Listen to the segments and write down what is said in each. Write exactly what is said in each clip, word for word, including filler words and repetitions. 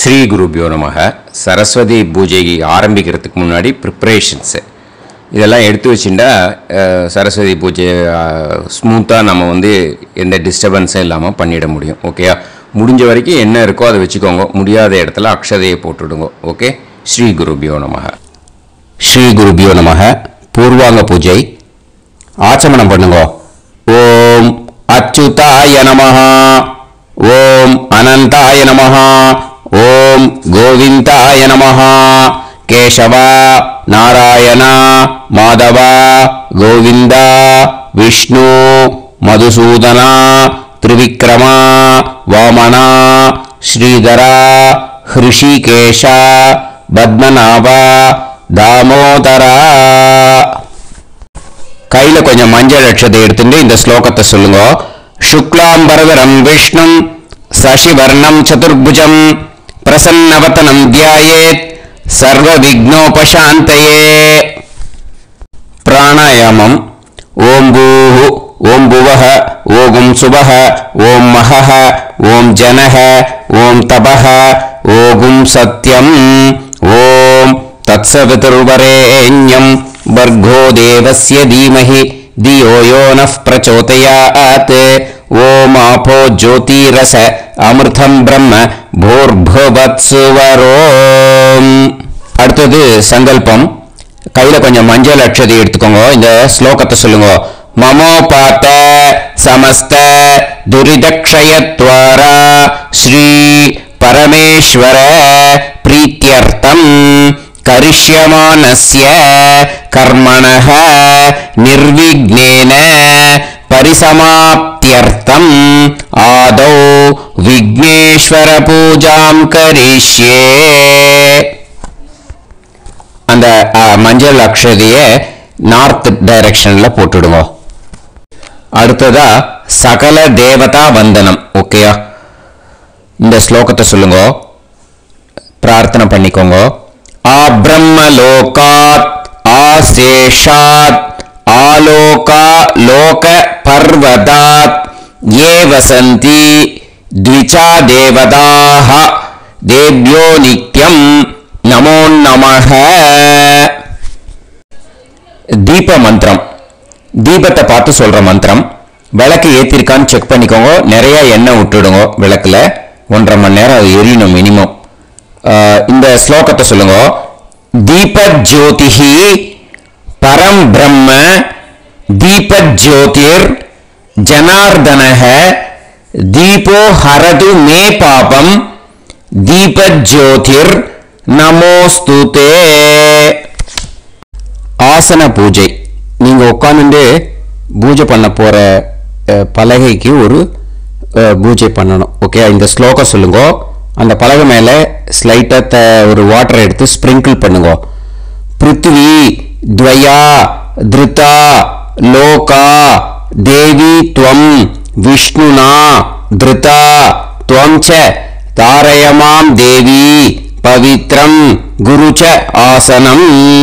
ஸ்ரீ குருபியோ நமக. சரஸ்வதி பூஜை ஆரம்பிக்கிறதுக்கு முன்னாடி ப்ரிப்ரேஷன்ஸு இதெல்லாம் எடுத்து வச்சுட்டா சரஸ்வதி பூஜையை ஸ்மூத்தாக நம்ம வந்து எந்த டிஸ்டர்பன்ஸும் இல்லாமல் பண்ணிட முடியும். ஓகேயா? முடிஞ்ச வரைக்கும் என்ன இருக்கோ அதை வச்சுக்கோங்க. முடியாத இடத்துல அக்ஷதையை போட்டுடுங்க. ஓகே. ஸ்ரீ குருபியோ நமக. ஸ்ரீ குருபியோ நமக. பூர்வாங்க பூஜை ஆச்சமனம் பண்ணுங்க. ஓம் அச்சுதாய நமஹ, ஓம் அனந்தாய நமஹ, ஓம் கோவிந்தாய நமஹ. கேசவா, நாராயணா, மாதவா, கோவிந்தா, விஷ்ணு, மதுசூதனா, திரிவிக்ரமா, வாமனா, ஸ்ரீதரா, ஹிருஷிகேஷா, பத்மநாபா, தாமோதரா. கையில் கொஞ்சம் மஞ்சள் அட்சதை எடுத்துட்டு இந்த ஸ்லோகத்தை சொல்லுங்க. சுக்லாம்பரதரம் விஷ்ணும் சசிவர்ணம் சதுர்புஜம் பிரசன்னவதனம் தியாயேத் சர்வ விக்னோபசாந்தயே. பிராணாயாமம். ஓம் பூஹு, ஓம் புவஹ, ஓம் சுபஹ, ஓம் மஹஹ, ஓம் ஜனஹ, ஓம் தபஹ, ஓம் சத்யம், ஓம் தத்சவிதுர்வரேண்யம் வர்கோ தேவஸ்ய தீமஹி தியோ யோ நः பிரச்சோதயாத். ஓம் ஆபோ ஜோதிரஸ அமிர்தம் பிரம்ம பூர்புவத்சுவரோம். அடுத்தது சங்கல்பம். கையில் கொஞ்சம் மஞ்சள் அட்சதை எடுத்துக்கோங்க. இந்த ஸ்லோகத்தை சொல்லுங்க. மமோபாத்த சமஸ்த துரிதக்ஷயத்வாரா ஸ்ரீ பரமேஸ்வர பிரீத்யர்த்தம் கரிஷ்யமானஸ்ய கர்மணஹ நிர்விக்னேன பரிசமாப்த்யர்த்தம் ஆதௌ விக்னேஸ்வர பூஜாம் கரிஷ்யே. அந்த மஞ்சள் அக்ஷதையை நார்த் டைரக்ஷன்ல போட்டுடுங்க. அடுத்ததா சகல தேவதா வந்தனம். ஓகேயா? இந்த ஸ்லோகத்தை சொல்லுங்க. பிரார்த்தனை பண்ணிக்கோங்க. ஆப்ரம்மலோகாத் ஆசேஷாத் ஆலோகா லோக பர்வதாத் ஏ வசந்தி த்விஜா தேவதாஹ தேவ்யோ நித்யம் நமோ நமஹ. தீப மந்திரம். தீபத்தை பார்த்து சொல்ற மந்திரம். விளக்கு ஏத்திருக்கான்னு செக் பண்ணிக்கோங்க. நிறைய எண்ணெய் விட்டுடுங்க விளக்குல. ஒன்றரை மணி நேரம் அது எரியணும் மினிமம். இந்த ஸ்லோகத்தை சொல்லுங்க. தீபஜோதிஹி பரம் பிரம்ம தீபஜோதிர் ஜனார்தனஹ தீபோ ஹரது மே பாபம் தீபஜோதிர் நமோஸ்துதே. ஆசன பூஜை. நீங்க உட்கார்ந்து பூஜை பண்ண போற பலகைக்கு ஒரு பூஜை பண்ணணும். ஓகே. இந்த ஸ்லோகம் சொல்லுங்க. அந்த பலகை மேல ஸ்லைட்டா ஒரு வாட்டரை எடுத்து ஸ்பிரிங்கிள் பண்ணுங்க. பிருத்வி த்வயா திருதா லோகா தேவி துவம் விஷ்ணுனா திருதா துவம் ச தாரயமாம் தேவி பவித்ரம் குருச்ச ஆசனம்.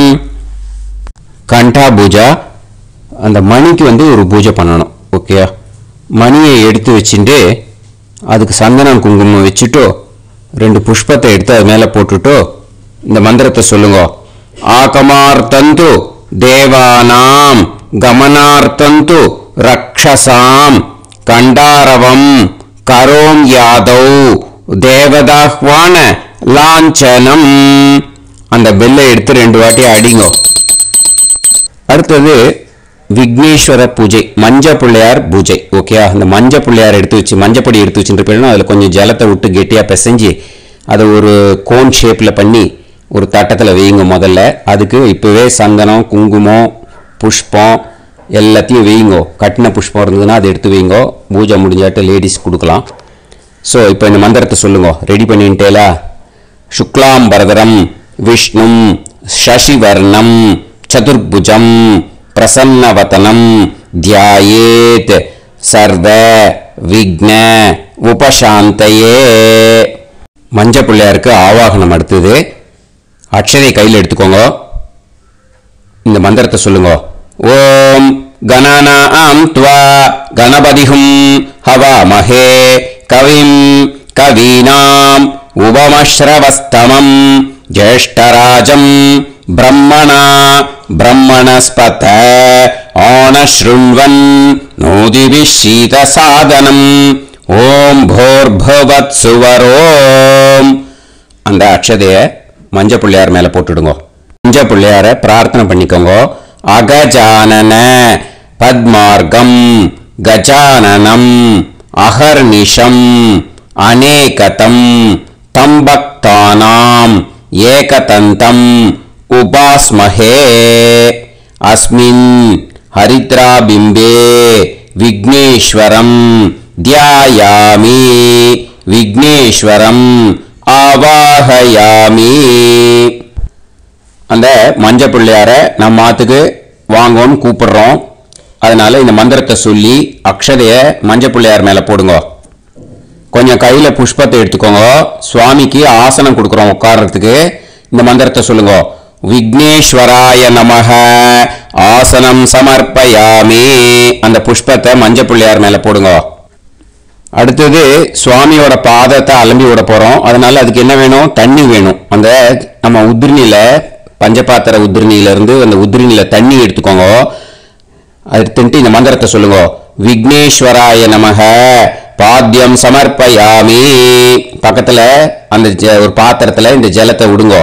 கண்டா பூஜா. அந்த மணிக்கு வந்து ஒரு பூஜை பண்ணணும். ஓகே. மணியை எடுத்து வச்சுட்டு அதுக்கு சந்தனம் குங்குமம் வச்சுட்டோ ரெண்டு புஷ்பத்தை எடுத்து அது மேலே போட்டுட்டோ இந்த மந்திரத்தை சொல்லுங்க. ஆகமார்த்தந்து தேவானாம் கமனார்த்தந்து ரக்ஷசாம் கண்டாரவம் கரோம் யாதவ் தேவதாஹ்வான லாஞ்சனம். அந்த பெல்லை எடுத்து ரெண்டு வாட்டி அடிங்க. அடுத்தது விக்னேஸ்வர பூஜை. மஞ்ச பிள்ளையார் பூஜை. ஓகே. அந்த மஞ்ச பிள்ளையார் எடுத்து வச்சு மஞ்சப்பொடி எடுத்து வச்சுருப்பேன்னா அதில் கொஞ்சம் ஜலத்தை விட்டு கெட்டியாக பிசைஞ்சு அதை ஒரு கோன் ஷேப்பில் பண்ணி ஒரு தட்டத்தில் வையுங்க. முதல்ல அதுக்கு இப்போவே சந்தனம் குங்குமம் புஷ்பம் எல்லாத்தையும் வையுங்கோ. கட்டின புஷ்பம் இருந்ததுன்னா அதை எடுத்து வைங்கோ. பூஜை முடிஞ்சாட்டு லேடிஸ் கொடுக்கலாம். ஸோ இப்போ இந்த மந்திரத்தை சொல்லுங்க. ரெடி பண்ணிட்டேலா? சுக்லாம்பரதரம் விஷ்ணும் சசிவர்ணம் சதுர்புஜம் பிரசன்னவதனம் தியாயேத் சர்வ விக்ன உபசாந்தயே. மஞ்ச பிள்ளையாருக்கு ஆவாகனம். அடுத்தது அக்ஷதை கையில் எடுத்துக்கோங்க. இந்த மந்திரத்தை சொல்லுங்க. ஓம் கணநாம் த்வா கணபதிஹும் ஹவாமஹே கவிம் கவீனாம் உபமஸ்ரவஸ்தமம் ஜேஷ்டராஜம் பிரம்மணா பிரம்மணஸ்பத ஆனஸ்ருண்வன் நோதிபிஷீத சாதனம் ஓம் போர்பவத் சுவரோம். அந்த அக்ஷதைய மஞ்ச பிள்ளையார் மேல போட்டுடுங்க. மஞ்ச பிள்ளையார பிரார்த்தனை பண்ணிக்கோங்க. அகஜானன பத்மார்க்கம் கஜானனம் அகர்நிஷம் அநேகதம் தம்பக்தானாம் ஏகதந்தம் உபாஸ்மஹே அஸ்மின் ஹரித்ராபிம்பே விக்னேஸ்வரம் தியாயாமி விக்னேஸ்வரம் ஆவாஹயாமி. அந்த மஞ்ச பிள்ளையார நம்ம மாத்துக்கு வாங்கோன்னு கூப்பிடுறோம். அதனால இந்த மந்திரத்தை சொல்லி அக்ஷதைய மஞ்ச பிள்ளையார் மேல போடுங்க. கொஞ்சம் கையில புஷ்பத்தை எடுத்துக்கோங்க. சுவாமிக்கு ஆசனம் கொடுக்குறோம் உட்கார்றதுக்கு. இந்த மந்திரத்தை சொல்லுங்க. விக்னேஸ்வராய நமஹ ஆசனம் சமர்ப்பயாமி. அந்த புஷ்பத்தை மஞ்ச பிள்ளையார் மேல போடுங்க. அடுத்தது சுவாமியோட பாதத்தை அலம்பி விட போறோம். அதனால அதுக்கு என்ன வேணும்? தண்ணி வேணும். அந்த நம்ம உதிரினில பஞ்சபாத்திர உதிரினில இருந்து அந்த உதிரினில தண்ணி எடுத்துக்கோங்க. அடுத்துட்டு இந்த மந்திரத்தை சொல்லுங்க. விக்னேஸ்வராய நமஹ பாத்தியம் சமர்ப்பயாமி. பக்கத்துல அந்த ஒரு பாத்திரத்துல இந்த ஜலத்தை விடுங்க.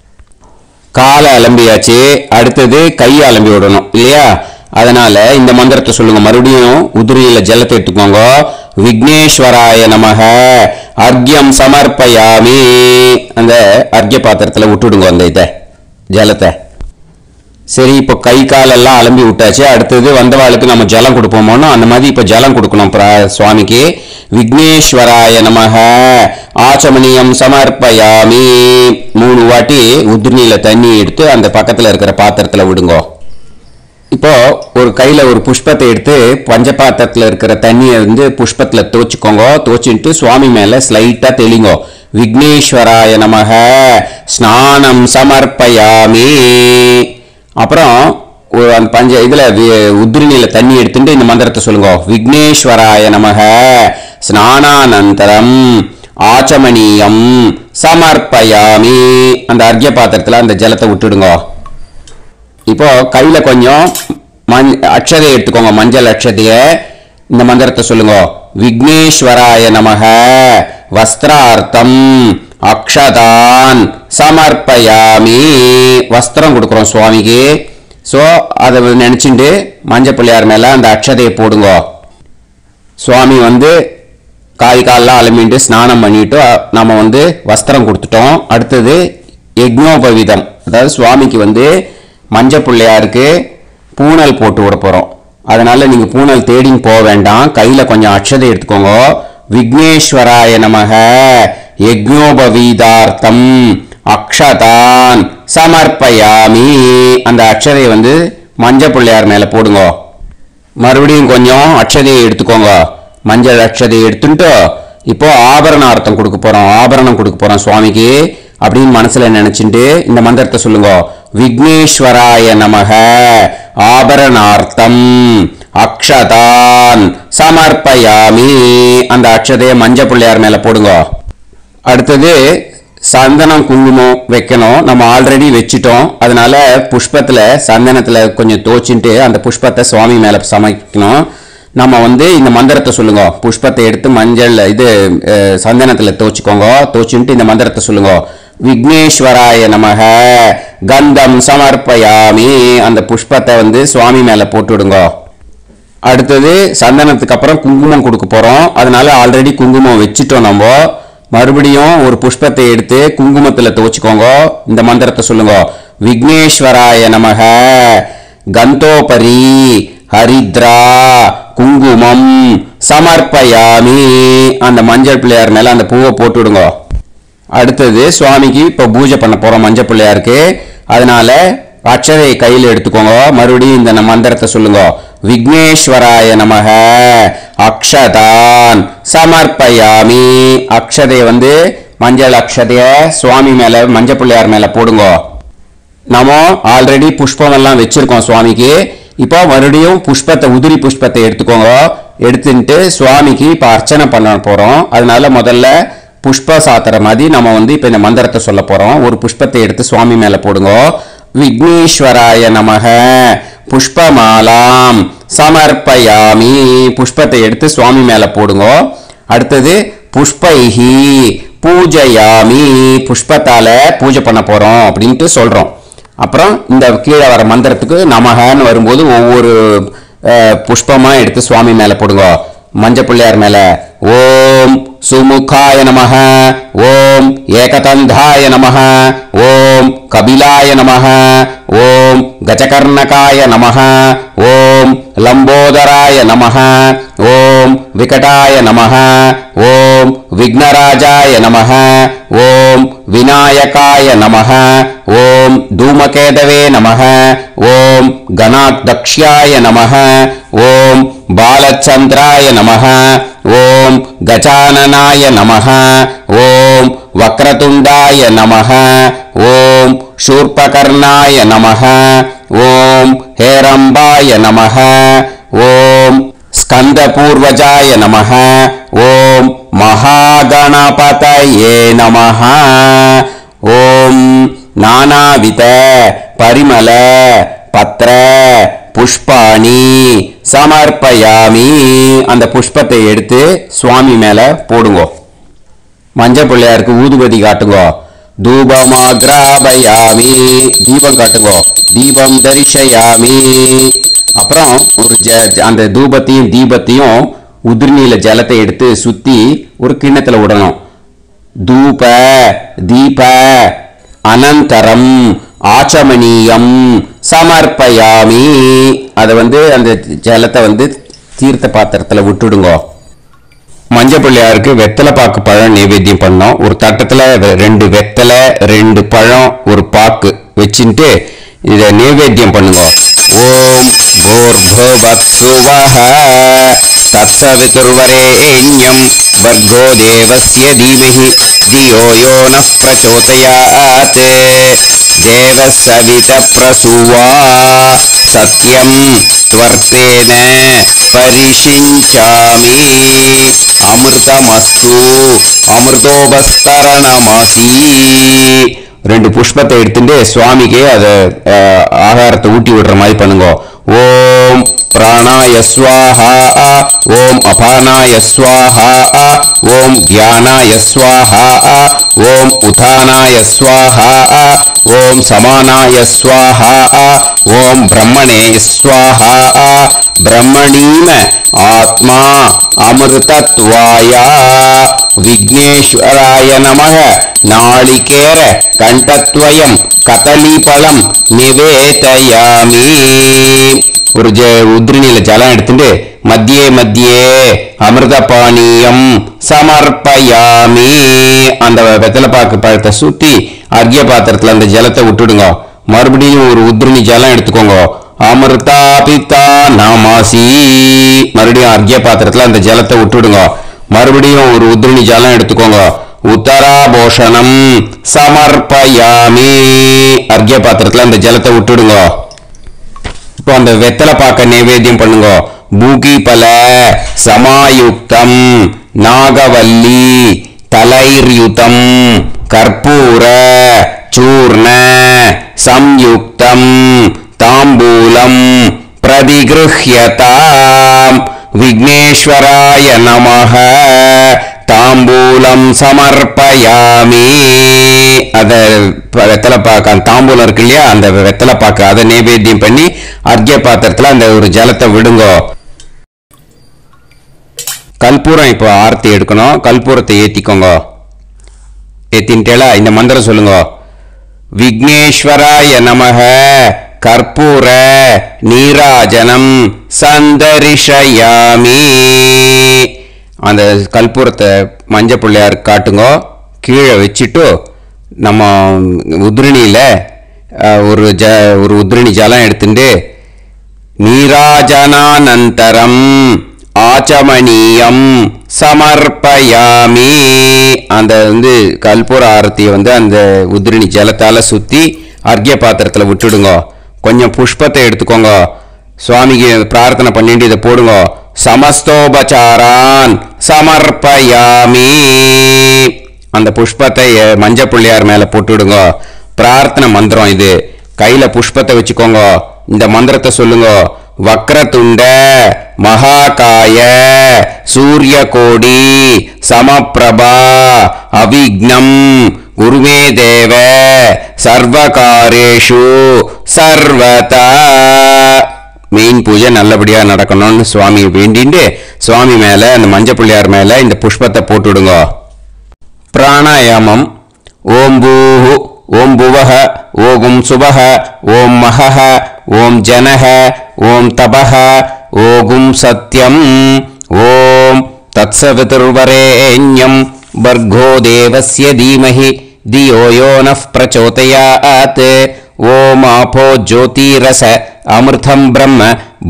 காலை அலம்பியாச்சு. அடுத்தது கையை அலம்பி விடணும் இல்லையா? அதனால இந்த மந்திரத்தை சொல்லுங்க. மறுபடியும் உதிரியில ஜலத்தை எடுத்துக்கோங்க. விக்னேஸ்வராய நமஹ அர்க்யம் சமர்ப்பயாமி. அந்த அர்க்ய பாத்திரத்துல விட்டுடுங்க அந்த இதை ஜலத்தை. சரி, இப்போ கை காலெல்லாம் அலம்பி விட்டாச்சு. அடுத்தது வந்தவாளுக்கு நம்ம ஜலம் கொடுப்போமோனோ அந்த மாதிரி இப்போ ஜலம் கொடுக்கணும் சுவாமிக்கு. விக்னேஸ்வராய நமஹ ஆச்சமணியம் சமர்ப்பயாமி. மூணு வாட்டி உதிரியில தண்ணி எடுத்து அந்த பக்கத்துல இருக்கிற பாத்திரத்துல விடுங்க. இப்போ ஒரு கையில ஒரு புஷ்பத்தை எடுத்து பஞ்சபாத்திரத்துல இருக்கிற தண்ணியை வந்து புஷ்பத்துல தோச்சுக்கோங்க. தோச்சிட்டு சுவாமி மேல ஸ்லைட்டா தெளிங்கோ. விக்னேஸ்வராய நமஹ ஸ்நானம் சமர்ப்பயாமி. அப்புறம் அந்த பஞ்ச இதுல உதிரினில தண்ணி எடுத்துட்டு இந்த மந்திரத்தை சொல்லுங்க. விக்னேஸ்வராய நமஹ ஸ்நானானந்தரம் ஆச்சமணியம் சமர்ப்பயாமி. அந்த அர்க்ய பாத்திரத்துல அந்த ஜலத்தை விட்டுடுங்க. இப்போ கையில கொஞ்சம் மண் அக்ஷதையை எடுத்துக்கோங்க. மஞ்சள் அக்ஷதைய. இந்த மந்திரத்தை சொல்லுங்க. விக்னேஸ்வராய நமஹ வஸ்திரார்த்தம் அக்ஷதான் சமர்ப்பயாமி. வஸ்திரம் கொடுக்குறோம் சுவாமிக்கு. ஸோ அதை நினைச்சுட்டு மஞ்சள் பிள்ளையார் மேல அந்த அக்ஷதையை போடுங்க. சுவாமி வந்து காய் காலெல்லாம் அலம்பிட்டு ஸ்நானம் பண்ணிட்டு நம்ம வந்து வஸ்திரம் கொடுத்துட்டோம். அடுத்தது யக்ஞோபவீதம், அதாவது சுவாமிக்கு வந்து மஞ்சள் பிள்ளையாருக்கு பூனல் போட்டு விட போறோம். அதனால நீங்க பூனல் தேடின்னு போக வேண்டாம். கையில கொஞ்சம் அக்ஷதை எடுத்துக்கோங்க. விக்னேஸ்வராய நமஹ யக்ஞோபவீதார்த்தம் அக்ஷதான் சமர்ப்பயாமி. அந்த அக்ஷதையை வந்து மஞ்சள் பிள்ளையார் மேல போடுங்க. மறுபடியும் கொஞ்சம் அக்ஷதையை எடுத்துக்கோங்க. மஞ்சள் அக்ஷதையை எடுத்துட்டு இப்போ ஆபரணார்த்தம் கொடுக்க போறோம். ஆபரணம் கொடுக்க போறோம் சுவாமிக்கு அப்படின்னு மனசுல நினைச்சுட்டு இந்த மந்திரத்தை சொல்லுங்க. விக்னேஸ்வராய நமஹ ஆபரணார்த்தம் அக்ஷதான் சமர்ப்பயாமி. அந்த அக்ஷதையை மஞ்சள் பிள்ளையார் மேல போடுங்க. அடுத்தது சந்தனம் குங்குமம் வைக்கணும். நம்ம ஆல்ரெடி வச்சுட்டோம். அதனால புஷ்பத்துல சந்தனத்துல கொஞ்சம் தோச்சிட்டு அந்த புஷ்பத்தை சுவாமி மேல சமைக்கணும். நம்ம வந்து இந்த மந்திரத்தை சொல்லுங்க. புஷ்பத்தை எடுத்து மஞ்சள் இது சந்தனத்துல தோச்சுக்கோங்க. தோச்சுட்டு இந்த மந்திரத்தை சொல்லுங்க. விக்னேஸ்வராய நமஹ கந்தம் சமர்ப்பயாமி. அந்த புஷ்பத்தை வந்து சுவாமி மேல போட்டுடுங்க. அடுத்தது சந்தனத்துக்கு அப்புறம் குங்குமம் கொடுக்க போறோம். அதனால ஆல்ரெடி குங்குமம் வச்சுட்டோம். நம்ம மறுபடியும் ஒரு புஷ்பத்தை எடுத்து குங்குமத்துல தோச்சுக்கோங்க. இந்த மந்திரத்தை சொல்லுங்க. விக்னேஸ்வராய நமஹ கந்தோபரி ஹரித்ரா குங்குமம் சமர்ப்பயாமி. அந்த மஞ்சள் பிள்ளையார் மேல அந்த பூவை போட்டு விடுங்க. அடுத்தது சுவாமிக்கு இப்போ பூஜை பண்ண போறோம் மஞ்சள் பிள்ளையாருக்கு. அதனால அக்ஷதையை கையில் எடுத்துக்கோங்க. மறுபடியும் இந்த மந்திரத்தை சொல்லுங்க. விக்னேஸ்வராய நமஹ அக்ஷதான் சமர்ப்பயாமி. அக்ஷதையை வந்து மஞ்சள் அக்ஷதைய சுவாமி மேல மஞ்சள் பிள்ளையார் மேல போடுங்க. நம்ம ஆல்ரெடி புஷ்பம் எல்லாம் வச்சிருக்கோம் சுவாமிக்கு. இப்போ மறுபடியும் புஷ்பத்தை உதிரி புஷ்பத்தை எடுத்துக்கோங்க. எடுத்துட்டு சுவாமிக்கு இப்போ அர்ச்சனை பண்ண போறோம். அதனால முதல்ல புஷ்ப சாத்திர மாதிரி நம்ம வந்து இப்போ இந்த மந்திரத்தை சொல்ல போகிறோம். ஒரு புஷ்பத்தை எடுத்து சுவாமி மேலே போடுங்க. விக்னேஸ்வராய நமக புஷ்பமாலாம் சமர்ப்பயாமி. புஷ்பத்தை எடுத்து சுவாமி மேலே போடுங்க. அடுத்தது புஷ்பைஹி பூஜையாமி. புஷ்பத்தால பூஜை பண்ண போகிறோம் அப்படின்ட்டு சொல்கிறோம். அப்புறம் இந்த கீழே வர மந்திரத்துக்கு நமகன்னு வரும்போது ஒவ்வொரு புஷ்பமாக எடுத்து சுவாமி மேலே போடுங்க. மஞ்ச பிள்ளையார் மேலே ஓம் சுமுகாய நமஹ, ஓம் ஏகதந்தாய நமஹ, ஓம் கபிலாய நமஹ, ஓம் கஜகர்ணகாய நமஹ, ஓம் லம்போதராய நமஹ, ஓம் விகடாய நமஹ, ஓம் விக்னராஜாய நமஹ, ஓம் விநாயகாய நமஹ, ஓம் தூமகேதவே நமஹ, ஓம் கணாத்யக்ஷ்யாய நமஹ, ஓம் பாலச்சந்திராய நமஹ, ஓம் கஜானனாய நமஹ, ஓம் வக்ரதுண்டாய நமஹ, ஓம் शूर्पकर्णाय नमः, ओम हेरंबाय नमः, ओम स्कंदपूर्वजाय नमः, ओम महागणपतये नमः, ओम नानाविध परिमल पत्र पुष्पाणि समर्पयामि. அந்த புஷ்பத்தை எடுத்து சுவாமி மேல போடுங்க. மஞ்சள் பிள்ளையாருக்கு ஊதுபதி காட்டுங்க. தூபமாக்ராபயாமி. தீபம் காட்டுங்க. தீபம் தரிசயாமி. அப்புறம் ஒரு அந்த தூபத்தையும் தீபத்தையும் உதிர்நீல ஜலத்தை எடுத்து சுத்தி ஒரு கிண்ணத்துல விடணும். தூப தீப அனந்தரம் ஆச்சமணியம் சமர்ப்பயாமி. அதை வந்து அந்த ஜலத்தை வந்து தீர்த்த பாத்திரத்தில் விட்டுடுங்க. மஞ்சள் பிள்ளையாருக்கு வெத்தலை பாக்கு பழம் நைவேத்தியம் பண்ணோம். ஒரு தட்டத்தில் ரெண்டு வெத்தலை ரெண்டு பழம் ஒரு பாக்கு வச்சுட்டு இதை நைவேத்தியம் பண்ணுங்க. ஓம் பூர்புவஸ்ஸுவஹ தத்சவிதுர்வரேண்யம் வர்கோ தேவஸ்ய தீமஹி தியோ யோ நः பிரச்சோதயாத் தேவசவித பிரசுவா சத்யம் த்வர்த்தேன பரிஷிஞ்சாமி அமிர்தமஸ்து அமிர்தோபஸ்தரணமாசி. ரெண்டு புஷ்பத்தை எடுத்துட்டு சுவாமிக்கு அதை ஆகாரத்தை ஊட்டி விடுற மாதிரி பண்ணுங்க. ஓம் பிராணாய ஸ்வாஹா, ஓம் அபானாய ஸ்வாஹா, ஓம் தியானாய ஸ்வாஹா, ஓம் உதானாய ஸ்வாஹா, ஓம் சமானாய ஸ்வாஹா, ஓம் பிரம்மணே ஸ்வாஹா. பிரம்மணீம ஆத்மா அமிர்தத்வாய விக்னேஸ்வராய நமः நாளிகேர கண்டத்வயம் கதலிபலம் நிவேதயாமி. ஒரு உத்ரிணியில ஜலம் எடுத்துட்டு மத்தியே மத்தியே அமிர்த பானியம் சமர்ப்பயாமி. அந்த வெத்தலை பாக்கு பழத்தை சுத்தி அர்க்கிய பாத்திரத்துல அந்த ஜலத்தை விட்டுடுங்க. மறுபடியும் ஒரு உத்ரிணி ஜலம் எடுத்துக்கோங்க. அமிர்தா பிதா நாமாசி. மறுபடியும் அர்க்கிய பாத்திரத்துல அந்த ஜலத்தை விட்டுடுங்க. மறுபடியும் ஒரு உத்ரிணி ஜலம் எடுத்துக்கோங்க. உத்தராபோஷணம் சமர்ப்பயாமி. அர்க்கிய பாத்திரத்துல அந்த ஜலத்தை விட்டுடுங்க. இப்போ அந்த வெத்தலை பாக்க நைவேத்தியம் பண்ணுங்க. பூகி பல சமாயுக்தம் நாகவல்லி தலைர்யுதம் கற்பூர சூர்ண சம்யுக்தம் தாம்பூலம் பிரதிகிருஹ்யதாம் விக்னேஸ்வராய நமः தாம்பூலம் சமர்ப்பயாமி. அத வெத்தலை பாக்க தாம்பூலம் இருக்கு இல்லையா, அந்த வெத்தலை பாக்க அதை நைவேத்தியம் பண்ணி அர்க்கிய பாத்திரத்துல அந்த ஒரு ஜலத்தை விடுங்க. கல்பூரம் இப்போ ஆர்த்தி எடுக்கணும். கல்பூரத்தை ஏத்திக்கோங்க. ஏத்தின்ட்டேல இந்த மந்திரம் சொல்லுங்க. விக்னேஸ்வராய நமः கற்பூர நீராஜனம் சந்தரிஷயாமி. அந்த கல்பூரத்தை மஞ்சள் பிள்ளையார் காட்டுங்க. கீழே வச்சுட்டு நம்ம உத்ரிணியில் ஒரு ஜ ஒரு உத்ரிணி ஜலம் எடுத்துட்டு நீராஜனானந்தரம் ஆச்சமணியம் சமர்ப்பயாமி. அந்த வந்து கல்பூர ஆரத்தியை வந்து அந்த உத்ரிணி ஜலத்தால் சுற்றி அர்க்கிய பாத்திரத்தில் விட்டுடுங்க. கொஞ்சம் புஷ்பத்தை எடுத்துக்கோங்க. சுவாமிக்கு பிரார்த்தனை பண்ணிட்டு இதை போடுங்க. சமஸ்தோபச்சாரான் சமர்ப்பயாமி. அந்த புஷ்பத்தை மஞ்சள் பிள்ளையார் மேலே போட்டுவிடுங்க. பிரார்த்தனை மந்திரம் இது. கையில் புஷ்பத்தை வச்சுக்கோங்க. இந்த மந்திரத்தை சொல்லுங்க. வக்ரதுண்ட மகாகாய சூரிய கோடி சமப்பிரபா அவிக்னம் குருமே தேவ சர்வகாரேஷு சர்வதா. மெயின் பூஜை நல்லபடியாக நடக்கணும்னு சுவாமி வேண்டிட்டு சுவாமி மேலே அந்த மஞ்சள் பிள்ளையார் மேலே இந்த புஷ்பத்தை போட்டுவிடுங்க. பிராணாயாமம். ஓம் பூஹு ஓம் புவஹ ஓம் சுபஹ ஓம் மஹஹ ஓம் ஜனஹ ஓம் தபஹ ஓம் சத்யம் ஓம் தத்சவிதுர்வரேண்யம் பர்கோ தேவஸ்ய தீமஹி தியோ யோ நः பிரச்சோதயாத். ஓம் ஆபோ ஜோதிரச அமிர்தம் பிரம்ம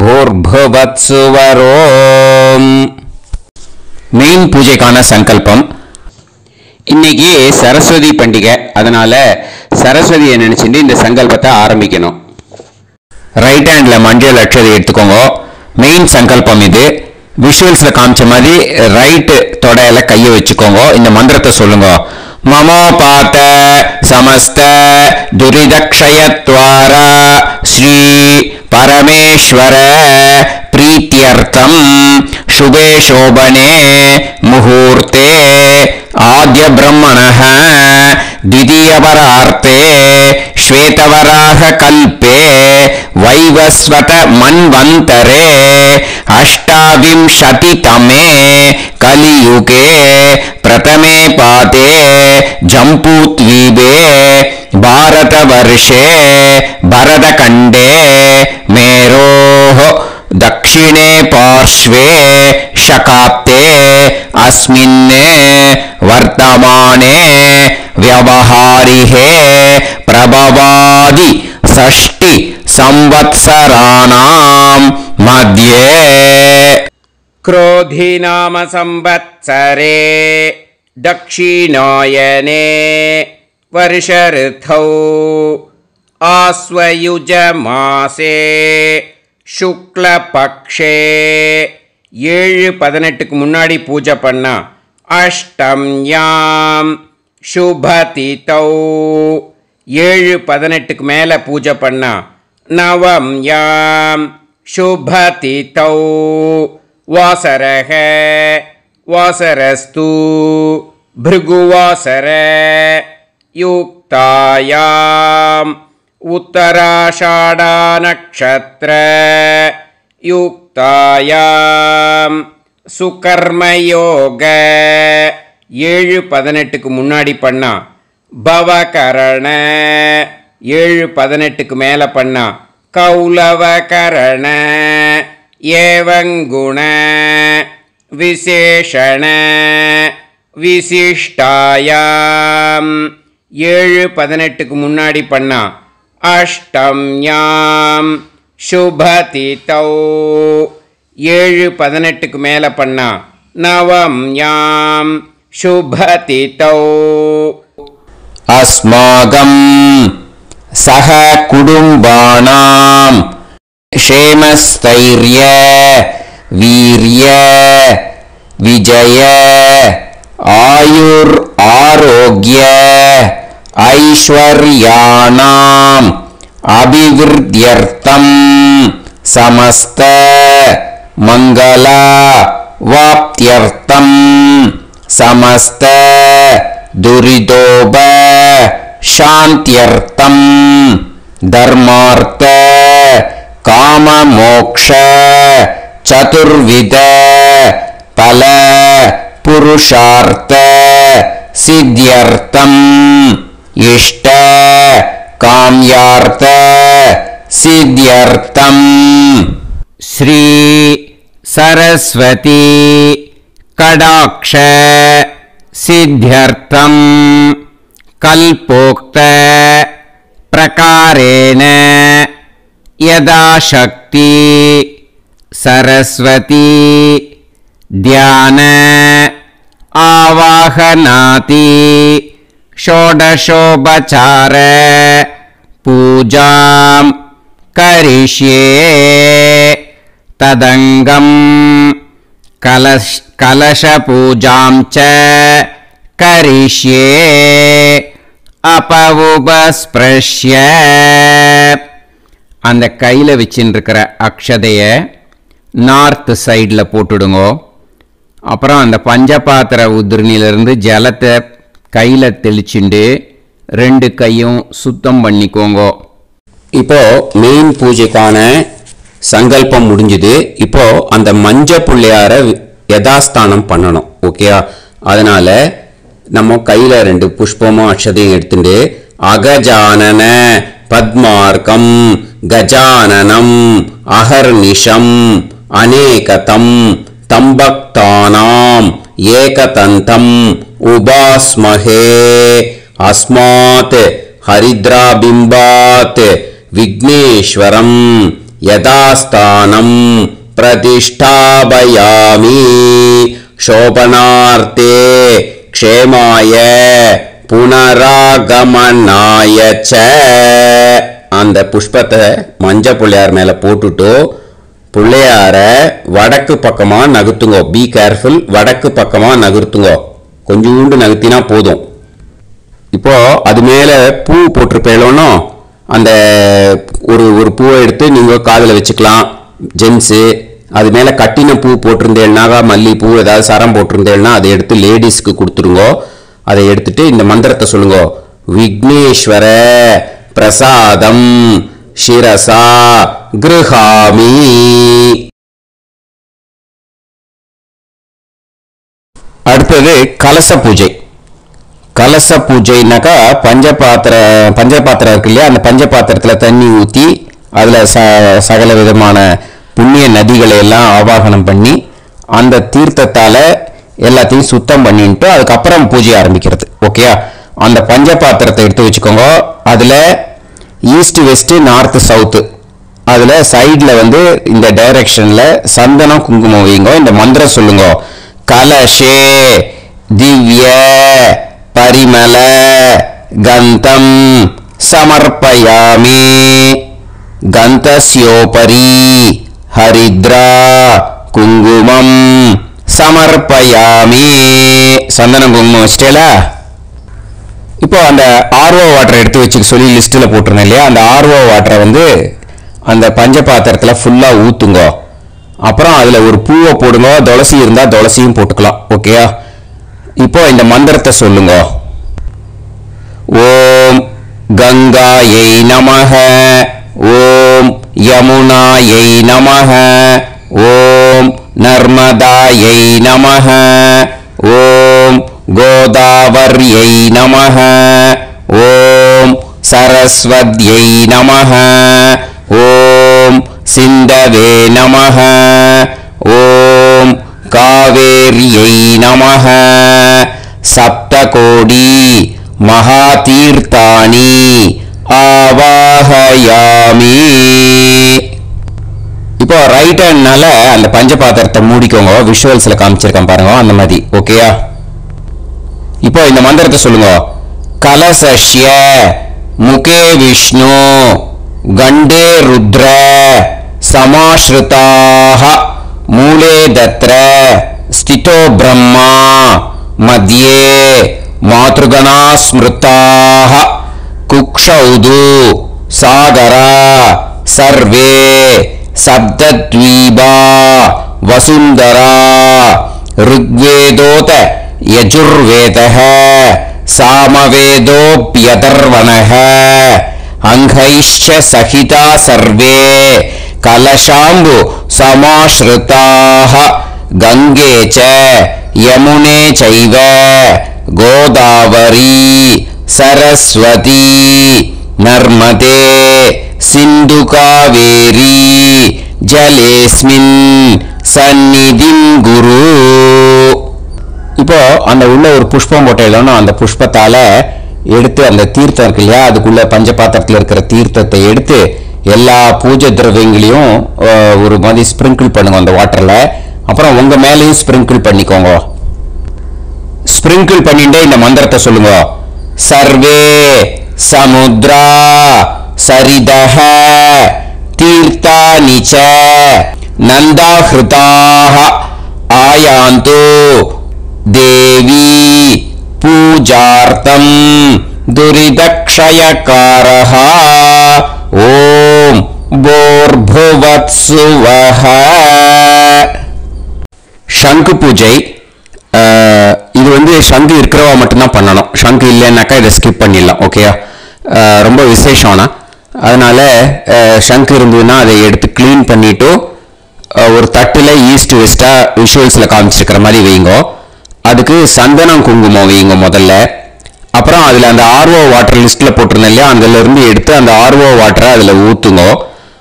பூர்புவத்சுவரோம். மெயின் பூஜைக்கான சங்கல்பம். இன்னைக்கு சரஸ்வதி பண்டிகை, அதனால சரஸ்வதியை நினைச்சுட்டு இந்த சங்கல்பத்தை ஆரம்பிக்கணும். ரைட் ஹேண்ட்ல மஞ்சள் அட்சதை எடுத்துக்கோங்க. மெயின் சங்கல்பம் இது. விஷுவல்ஸ்ல காமிச்ச மாதிரி ரைட் தொடையில கையை வச்சுக்கோங்க. இந்த மந்திரத்தை சொல்லுங்க. மமோபாத சமஸ்த துரிதக்ஷயத்வாரா ஸ்ரீ பரமேஸ்வர பிரீத்தியர்த்தம் शुभे शोभने मुहूर्ते आद्य ब्रह्मणः द्वितीयवरार्ते श्वेतवराह कल्पे वैवस्वत मन्वन्तरे अष्टाविंशतितमे कलियुगे प्रथमे पाते जम्बूद्वीपे भारतवर्षे भरतखण्डे मेरोः दक्षिणे पार्श्वे शकाब्दे अस्मिन् वर्तमाने व्यवहारिहे प्रभवादि षष्टि संवत्सराणां मध्ये क्रोधी नाम संवत्सरे दक्षिणायने वर्ष ऋतौ आश्वयुज मासे शुक्ल पक्षे ஏழு பதினெட்டுக்கு முன்னாடி பூஜை பண்ணா அஷ்டம்யாம் சுபதிதௌ. ஏழு பதினெட்டுக்கு மேலே பூஜை பண்ணா நவம்யாம் சுபதிதௌ. வாசரக வாசரஸ்து பிருகுவாசர யுக்தாயாம் உத்தராஷாடா நக்ஷத்ர யுக்தாயாம் சுகர்மயோக. ஏழு பதினெட்டுக்கு முன்னாடி பண்ணா பவகரண. ஏழு பதினெட்டுக்கு மேலே பண்ணா கௌலவகரண. ஏவங்குண விசேஷண விசிஷ்டாயாம். ஏழு பதினெட்டுக்கு முன்னாடி பண்ணா அஷ்டம்யாம் சுபதிதௌ. ஏழு பதினெட்டுக்கு மேலே பண்ணா நவம்யாம் சுபதிதௌ. அஸ்மாகம் சக குடும்பானாம் க்ஷேமஸ்தைர்ய வீர்ய விஜய ஆயுர் ஆரோக்ய ஐஸ்வர்யாணாம் அபிவிருத்தியர்த்தம் சமஸ்த மங்களா வாப்த்யர்த்தம் சமஸ்த துரிதோப சாந்த்யர்த்தம் தர்மார்த்த காம மோக்ஷ சதுர்வித பல புருஷார்த்த சித்யர்த்தம் இஷ்ட காம்யார்த்த சித்யர்த்தம் ஸ்ரீ சரஸ்வதி கடாக்ஷ சித்யர்த்தம் கல்போக்த பிரகாரேண யதாசக்தி சரஸ்வதி தியான ஆவாகனாதி ஷோடசோபசார பூஜாம் கரிஷ்யே. ததங்கம் கலஷ கலச பூஜாம் ச करिष्ये अपउपस्पृश्य அந்த கையில் வச்சுருக்கிற அக்ஷதையை நார்த் சைடில் போட்டுடுங்க. அப்புறம் அந்த பஞ்சபாத்திர உதிரணியிலிருந்து ஜலத்தை கையில் தெளிச்சுண்டு ரெண்டு கையும் சுத்தம் பண்ணிக்கோங்க. இப்போ மெயின் பூஜைக்கான சங்கல்பம் முடிஞ்சுது. இப்போ அந்த மஞ்ச பிள்ளையார யதாஸ்தானம் பண்ணணும். ஓகேயா? அதனால நம்ம கையில் ரெண்டு புஷ்பமும் அக்ஷதையும் எடுத்துட்டு அகஜானன பத்மார்க்கம் கஜானனம் அகர்நிஷம் அநேகதம் தம்பக்தானாம் ஏகதந்தம் உபாஸ்மஹே அஸ்மாத் ஹரித்ராபிம்பாத் விக்னேஸ்வரம் யதாஸ்தானம் பிரதிஷ்டாபயாமி சோபனார்த்தே க்ஷேமாய புனராகமனாய ச. அந்த புஷ்பத்தை மஞ்ச பிள்ளையார் மேலே போட்டுட்டு பிள்ளையார வடக்கு பக்கமாக நகர்த்துங்கோ. பி கேர்ஃபுல், வடக்கு பக்கமாக நகர்த்துங்கோ. கொஞ்சோண்டு நகர்த்தினா போதும். இப்போ அது மேலே பூ போட்டிருப்பேலோனோ அந்த ஒரு ஒரு பூவை எடுத்து நீங்கள் காதில் வச்சுக்கலாம் ஜென்ஸு. அது மேலே கட்டின பூ போட்டிருந்தேன்னாக்கா மல்லிகைப்பூ ஏதாவது சரம் போட்டிருந்தேன்னா அதை எடுத்து லேடிஸ்க்கு கொடுத்துருங்கோ. அதை எடுத்துட்டு இந்த மந்திரத்தை சொல்லுங்க. விக்னேஸ்வர பிரசாதம் சிரசா கிருஹாமி. அடுத்தது கலச பூஜை. கலச பூஜைனாக்கா பஞ்சபாத்திர பஞ்சபாத்திரம் இருக்கு இல்லையா, அந்த பஞ்சபாத்திரத்தில் தண்ணி ஊற்றி அதில் ச சகல விதமான புண்ணிய நதிகளை எல்லாம் ஆவாகனம் பண்ணி அந்த தீர்த்தத்தால் எல்லாத்தையும் சுத்தம் பண்ணிட்டு அதுக்கப்புறம் பூஜை ஆரம்பிக்கிறது. ஓகேயா? அந்த பஞ்ச பாத்திரத்தை எடுத்து வச்சுக்கோங்க. அதில் ஈஸ்ட் வெஸ்ட்டு நார்த்து சவுத்து அதில் சைடில் வந்து இந்த டைரக்ஷனில் சந்தனம் குங்குமம் வைங்க. இந்த மந்திரம் சொல்லுங்க. கலஷே திவ்ய பரிமள கந்தம் சமர்ப்பயாமி கந்தஸ்யோபரி ஹரித்ரா குங்குமம் சமர்ப்பயாமி. சந்தனம் குங்குமம் வச்சிட்டேலா? இப்போ அந்த ஆர்ஓ வாட்டரை எடுத்து வச்சு சொல்லி லிஸ்ட்டில் போட்டிருந்தேன் இல்லையா, அந்த ஆர்ஓ வாட்டரை வந்து அந்த பஞ்ச பாத்திரத்தில் ஃபுல்லாக ஊற்றுங்க. அப்புறம் அதில் ஒரு பூவை போடுங்க. துளசி இருந்தால் துளசியும் போட்டுக்கலாம். ஓகேயா? இப்போ இந்த மந்திரத்தை சொல்லுங்க. ஓம் கங்காயை நமஹ, ஓம் யமுனாயை நமஹ, ஓம் நர்மதாயை நமஹ, ஓம் கோதாவர்யை நமஹ, ஓம் சரஸ்வத்யை நமஹ, ஓம் சிந்தவே நமஹ, ஓம் காவேரியை நமஹ. சப்தகோடி மகாதீர்த்தானி ஆவாஹயாமி. இப்போ ரைட் ஹேண்ட்னால அந்த பஞ்ச பாத்திரத்தை மூடிக்கோங்க. விஷுவல்ஸில் காமிச்சிருக்கேன் பாருங்க, அந்த மாதிரி. ஓகேயா? இப்போ இந்த மந்திரத்தை சொல்லுங்க. கலசஸ்ய முகே விஷ்ணு கண்டே ருத்ர சமாஸ்ருதாக மூலே தத்ர ஸ்திதோ பிரம்மா மத்யே மாத்ருகணா ஸ்மிருதாக குக்ஷௌது சாகரா சர்வே சப்தத்வீபா வசுந்தரா ருக்வேதோத யஜுர்வேதः சாமவேதோப்யதர்வணः அங்கைஷ்ச சகிதா சர்வே கலசாம்பு சமாஸ்ருதாக கங்கே ச யமுனே சைவ கோதாவரி சரஸ்வதி நர்மதே சிந்து காவேரி ஜலேஸ்மின் சந்நிதிம் குரு. இப்போ அந்த உள்ள ஒரு புஷ்பம் போட்டேன்னா அந்த புஷ்பத்தால எடுத்து அந்த தீர்த்தம் இருக்கு இல்லையா, அதுக்குள்ள பஞ்ச பாத்திரத்தில் இருக்கிற தீர்த்தத்தை எடுத்து எல்லா பூஜை திரவியங்களையும் ஒரு மாதிரி ஸ்ப்ரிங்கிள் பண்ணுங்க அந்த வாட்டர்ல. அப்புறம் உங்க மேலேயும் ஸ்ப்ரிங்கிள் பண்ணிக்கோங்க. ஸ்ப்ரிங்கிள் பண்ணிட்டு இந்த மந்திரத்தை சொல்லுங்க. சர்வே சமுத்ரா சரிதஹ தீர்த்தானி ச நந்தாஹ்ருதாக ஆயாந்து தேவி पूजार्थं दुरिदक्षयकारः ओम भूर्भुवत्सुवः। शंख पूजை இது வந்து சங்கு இருக்கிறவா மட்டும்தான் பண்ணணும். சங்கு இல்லைன்னாக்கா இதை ஸ்கிப் பண்ணிடலாம். ஓகேயா, ரொம்ப விசேஷம்னா அதனால சங்கு இருந்ததுன்னா அதை எடுத்து க்ளீன் பண்ணிட்டு ஒரு தட்டில் ஈஸ்ட் வெஸ்டா விஷுவல்ஸில் காமிச்சிருக்கிற மாதிரி வைங்கோ. அதுக்கு சந்தனம் குங்குமம் வைங்க முதல்ல. அப்புறம் அதில் அந்த ஆர்ஓ வாட்டர் லிஸ்ட்டில் போட்டிருந்தேன் இல்லையா, அதிலிருந்து எடுத்து அந்த ஆர்ஓ வாட்டரை அதில் ஊற்றுங்கோ.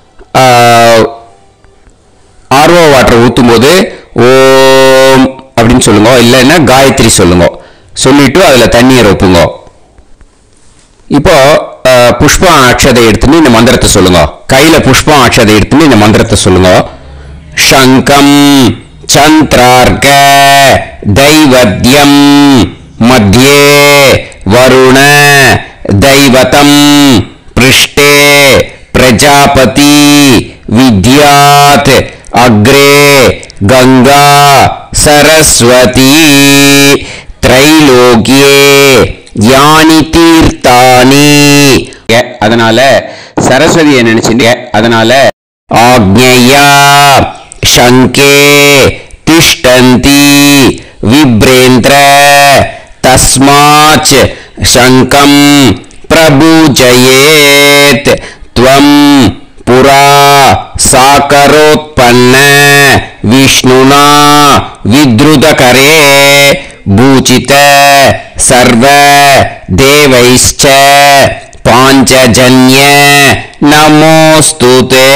ஆர்ஓ வாட்டர் ஊற்றும் போது ஓம் அப்படின்னு சொல்லுங்க, இல்லைன்னா காயத்ரி சொல்லுங்க. சொல்லிட்டு அதில் தண்ணியை ரொப்புங்க. இப்போ புஷ்பம் அக்ஷதை எடுத்துன்னு இந்த மந்திரத்தை சொல்லுங்க. கையில் புஷ்பம் அக்ஷதை எடுத்துன்னு இந்த மந்திரத்தை சொல்லுங்க. சங்கம் சந்திரார்க தைவத்யம் மத்தியே வருண தைவதம் பிருஷ்டே பிரஜாபதி வித்யாத் அக்ரே கங்கா சரஸ்வதி த்ரைலோக்யே யானி தீர்த்தானி. அதனால சரஸ்வதியை நினைச்சுட்டு அதனால ஆக்ஞயா சங்கே திஷ்டந்தி விப்ரேந்திர தஸ்மாச் சங்கம் பிரபூஜயேத் த்வம் புரா சாகரோத்பன்ன விஷ்ணுனா வித்ருதகரே பூஜித சர்வ தேவைஸ்ச பாஞ்சஜன்ய நமோஸ்துதே.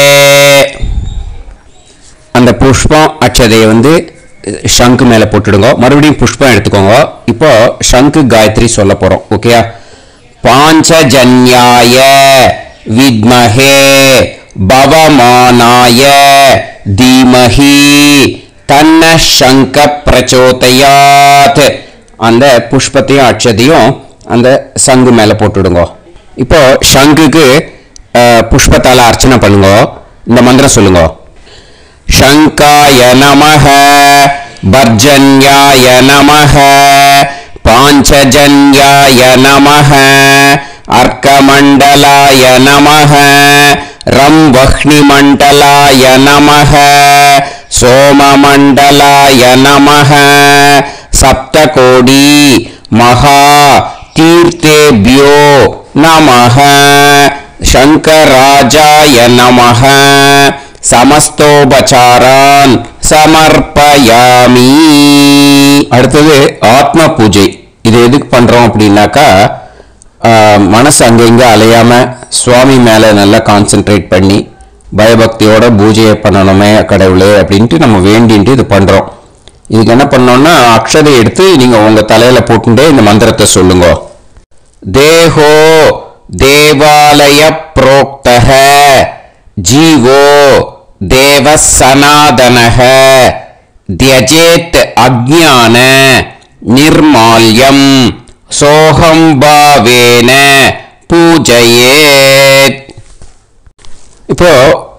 அந்த புஷ்பம் அக்ஷதையை வந்து சங்கு மேலே போட்டுடுங்க. மறுபடியும் புஷ்பம் எடுத்துக்கோங்க. இப்போ சங்கு காயத்ரி சொல்ல போகிறோம். ஓகேயா, பாஞ்சஜன்யாய வித்மஹே பவமானாய தீமஹி தன்ன சங்க பிரச்சோதயாத். அந்த புஷ்பத்தையும் அக்ஷதையும் அந்த சங்கு மேலே போட்டுடுங்க. இப்போ சங்குக்கு புஷ்பத்தால் அர்ச்சனை பண்ணுங்க. இந்த மந்திரம் சொல்லுங்க. शंकाय नमः भर्जन्याय नमः पांचजन्याय नमः अर्कमंडलाय नमः रंवह्निमंडलाय नमः सोममंडलाय नमः सप्तकोटी महा तीर्थेभ्यो नमः शंकराजाय नमः समस्तोपचारान् समर्पयामि. அடுத்தது ஆத்ம பூஜை. இது எதுக்கு பண்றோம் அப்படின்னாக்கா மனசு அங்க இங்க அலையாம சுவாமி மேல நல்லா கான்சென்ட்ரேட் பண்ணி பயபக்தியோட பூஜையை பண்ணணுமே கடவுளே அப்படின்ட்டு நம்ம வேண்டின்ட்டு இது பண்றோம். இதுக்கு என்ன பண்ணோம்னா அக்ஷதை எடுத்து நீங்க உங்க தலையில போட்டுட்டே இந்த மந்திரத்தை சொல்லுங்க. தேஹோ தேவாலய புரோக்தஹ जीवो देव सनातनः त्यजेत् अज्ञान निर्माल्यं सोहं भावेन पूजयेत्. இப்போ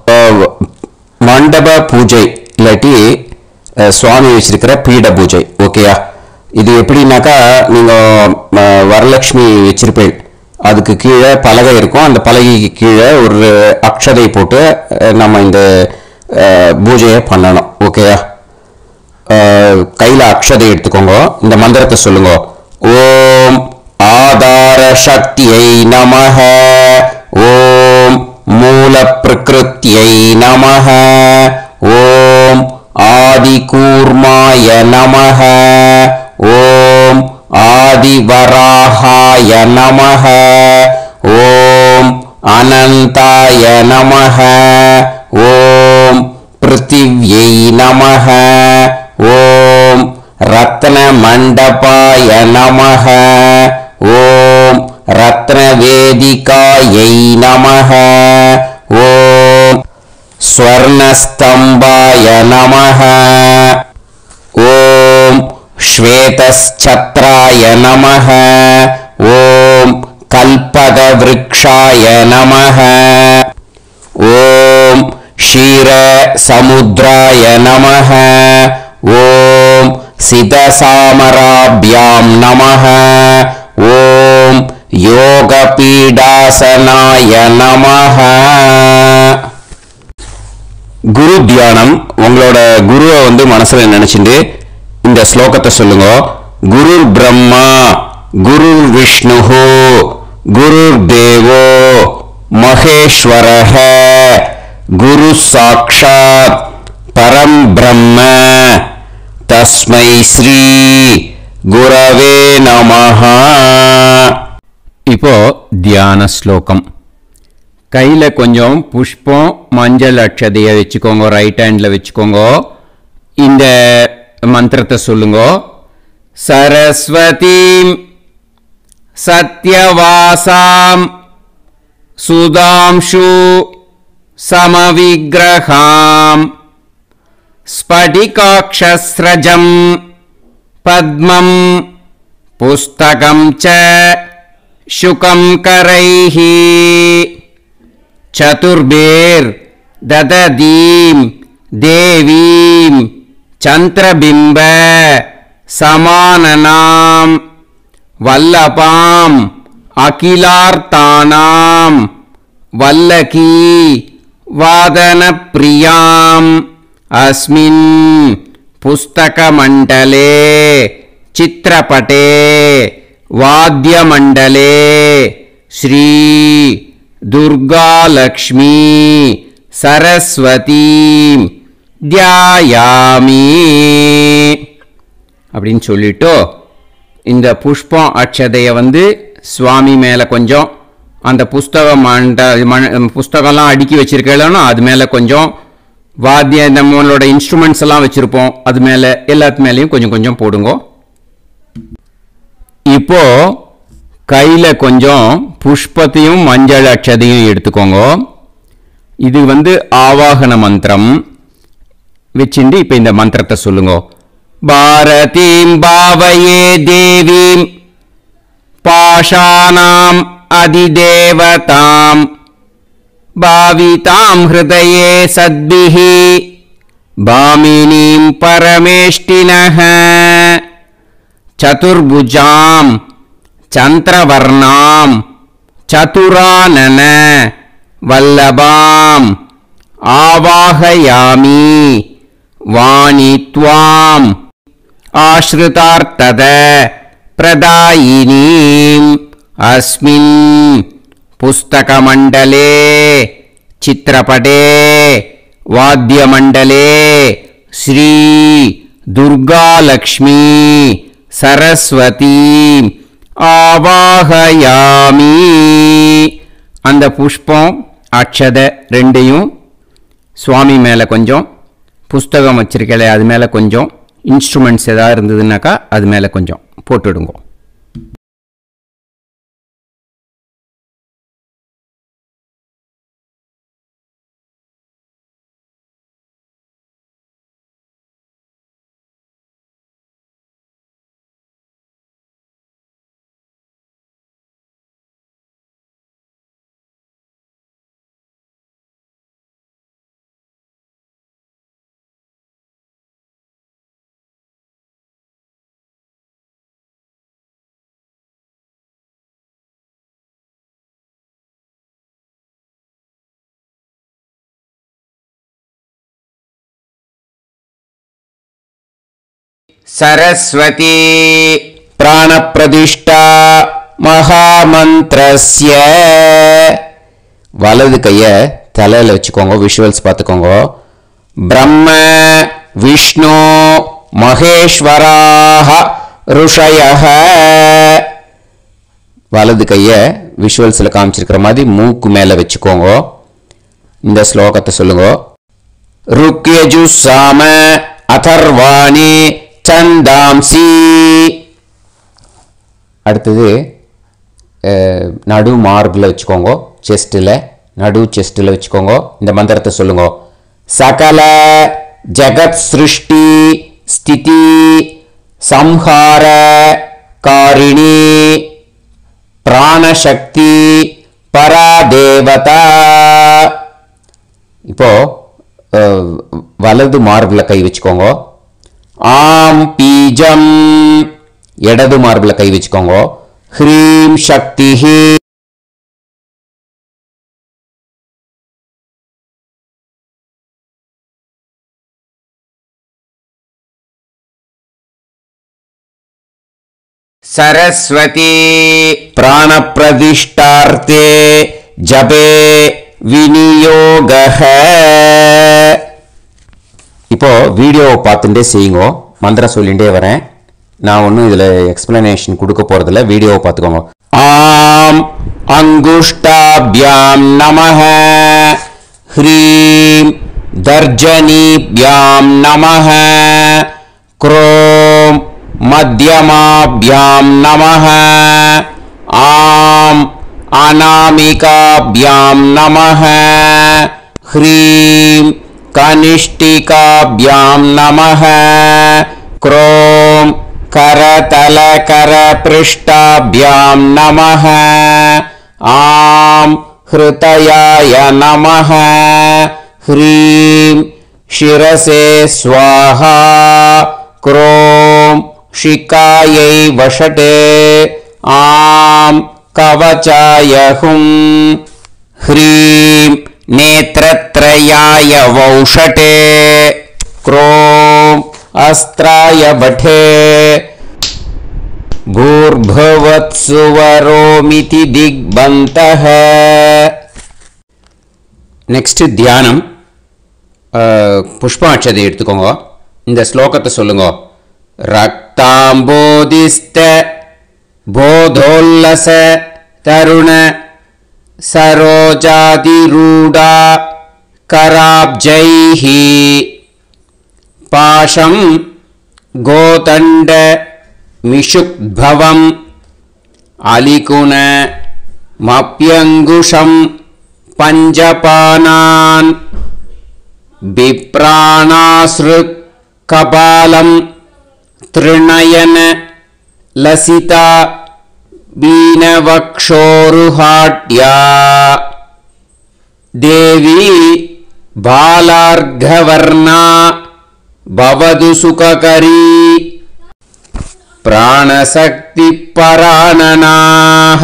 மண்டப பூஜை இல்லாட்டி சுவாமி வச்சிருக்கிற பீட பூஜை. ஓகேயா, இது எப்படின்னாக்கா நீங்க வரலட்சுமி வச்சிருப்பேன், அதுக்கு கீழே பலகை இருக்கும். அந்த பலகைக்கு கீழே ஒரு அக்ஷதை போட்டு நம்ம இந்த பூஜையை பண்ணணும். ஓகேயா, கையில் அக்ஷதை எடுத்துக்கோங்க. இந்த மந்திரத்தை சொல்லுங்க. ஓம் ஆதார சக்தியை நமஹ ஓம் மூல பிரகிருத்தியை நமஹ ஓம் ஆதி கூர்மாய நமஹ ஓம் आदिवराहाय नमः ओम अनंताय नमः ओम पृथिव्यै नमः ओम रत्नमण्डपाय नमः ओम रत्नवेदिकायै नमः ओम स्वर्णस्तंभाय नमः ओम श्वेतश्छत्राय नमः ओम कल्पकवृक्षाय नमः ओम क्षीरसमुद्राय नमः ओम சிதசாமராப்யாம் நமஹ. ஓம் யோகபீடாசனாய நமஹ. குரு தியானம். உங்களோட குருவை வந்து மனசுல நினைச்சிட்டு இந்த ஸ்லோகத்தை சொல்லுங்க. குரு பிரம்மா குரு விஷ்ணு குரு தேவோ மகேஸ்வரஹ குரு சாக்ஷாத் பரம் பிரம்ம தஸ்மை ஸ்ரீ குரவே நமஹ. இப்போ தியான ஸ்லோகம். கையில் கொஞ்சம் புஷ்பம் மஞ்சள் அட்சதையை வச்சுக்கோங்க, ரைட் ஹேண்டில் வச்சுக்கோங்க. இந்த மந்திரத்தை சொல்லுங்க. சரஸ்வதீம் சத்யவாசாம் சுதாம்சு சமவிக்ரகாம் ஸ்படிகாக்ஷஸ்ரஜம் பத்மம் புஸ்தகம் ச சுகம் கரைஹி சதுர்பேர் தததீம் தேவீம் சந்திரபிம்ப சமானனாம் வல்லபாம் அகிலார்த்தானாம் வல்லகி வாதன பிரியாம் அஸ்மின் புஸ்தகமண்டலே சித்திரபட்டே வாத்தியமண்டலே ஸ்ரீ துர்காலக்ஷ்மி சரஸ்வதி தியாயாமி அப்படின்னு சொல்லிட்டு இந்த புஷ்பம் அட்சதையை வந்து சுவாமி மேலே கொஞ்சம் அந்த புஸ்தகம் மண்ட புஸ்தகம்லாம் அடுக்கி வச்சிருக்கேன்னா அது மேலே கொஞ்சம் வாத்திய நம்மளோட இன்ஸ்ட்ருமெண்ட்ஸ் எல்லாம் வச்சுருப்போம் அது மேலே எல்லாத்து மேலேயும் கொஞ்சம் கொஞ்சம் போடுங்க. இப்போ கையில் கொஞ்சம் புஷ்பத்தையும் மஞ்சள் அட்சதையும் எடுத்துக்கோங்க. இது வந்து ஆவாகன மந்திரம் வச்சுட்டு இப்போ இந்த மந்திரத்தை சொல்லுங்க. பாரதீம் பாவயே தேவீம் பாஷாணாம் அதிதேவதாம் பாவிதாம் ஹிருதயே சத்பிஹி பாமினீம் பரமேஷ்டினஹ சதுர்புஜாம் சந்திரவர்ணாம் சதுரானன வல்லபாம் ஆவாஹயாமி வாணி த்வாம் ஆஸ்ருதார்த்தத பிரதாயினீம் அஸ்மின் புஸ்தகமண்டலே சித்திரபட்டே வாத்தியமண்டலே ஸ்ரீ துர்காலக்ஷ்மி சரஸ்வதி ஆவாஹயாமி. அந்த புஷ்பம் அட்சதை ரெண்டையும் சுவாமி மேலே கொஞ்சம், புஸ்தகம் வச்சிருக்கல அது மேலே கொஞ்சம், இன்ஸ்ட்ருமெண்ட்ஸ் ஏதாவது இருந்ததுன்னாக்கா அது மேலே கொஞ்சம் போட்டுடுங்க. सरस्वती प्राणप्रतिष्ठा महामंत्रस्य. வலது கையை தலையில் வச்சுக்கோங்க, விஷுவல்ஸ் பார்த்துக்கோங்க. பிரம்ம விஷ்ணு மகேஸ்வராஹ ருஷயஹ. வலது கையை விஷுவல்ஸில் காமிச்சிருக்கிற மாதிரி மூக்கு மேலே வச்சுக்கோங்க. இந்த ஸ்லோகத்தை சொல்லுங்க. ருக்யஜு சாம அதர்வாணி சந்தாம்சி. அடுத்தது நடு மார்பில் வச்சுக்கோங்க, செஸ்ட்டில், நடு செஸ்ட்டில் வச்சுக்கோங்க. இந்த மந்திரத்தை சொல்லுங்க. சகல ஜகத் சிருஷ்டி ஸ்திதி சம்ஹார காரிணி பிராணசக்தி பராதேவதா. இப்போ வலது மார்பில் கை வச்சுக்கோங்க. ஆம் பீஜம் இடது மார்பில் கை வச்சுக்கோங்க. ஹ்ரீம் சக்திஹி सरस्वती प्राणप्रतिष्ठार्थे जपे विनियोगः. இப்போ வீடியோவை பார்த்துட்டே செய்யுங்க. மந்திரம் சொல்லிட்டே வரேன். நான் ஒன்றும் இதில் எக்ஸ்பிளனேஷன் கொடுக்க போகிறதில்ல. வீடியோவை பார்த்துக்கோங்க. ஆம் அங்குஷ்டாபியாம் நமஹ. ஹ்ரீம் தர்ஜனீபியாம் நமஹ. க்ரோம் मध्यमाभ्यां नमः. आम अनामिकाभ्यां नमः. ह्रीं कनिष्ठिकाभ्यां नमः. क्रों करतलकरपृष्ठाभ्यां नमः. आम हृतयाय नमः. ह्रीं शिरसे स्वाहा. क्रों शिकायै वषटे. आम कवचाय हुं. ह्रीं नेत्रत्रयाय वौषटे. क्रों अस्त्राय भटे. भूर्भुवत्सुवरोमिति दिग्बन्तः. नेक्स्ट தியானம். புஷ்பாட்சதை எடுத்துக்கோங்க. இந்த ஸ்லோகத்தை சொல்லுங்க. रक्ताम्बोदिस्त बोधोल्लस तरुण सरोजादिरूढा कराब्जैः पाशं गोतण्ड मिषुद्भवम् अलिकुन मप्यङ्गुशं पञ्जपानान् बिप्राणासृक् कपालं त्रिनयन लसिता बीनवक्षोरुहाट्या. देवी बालार्घवर्णा भवतु सुखकरी. प्राणशक्तिपराननाः.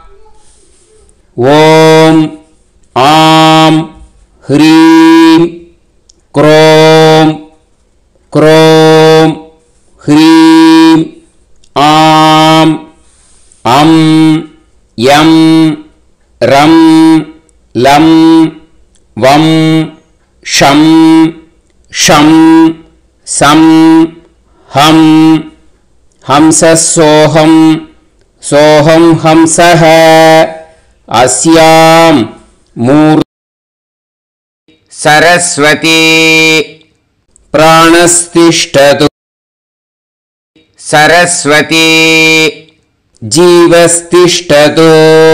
ॐ आं ह्रीं क्रों क्रों ह्रीं आं अं यं रं लं वं शं शं सं हं हंससोऽहं सोऽहं हंसः. अस्यां मूर्ति सरस्वती प्राणस्तिष्ठतु. सरस्वती जीवस्तिष्ठतु.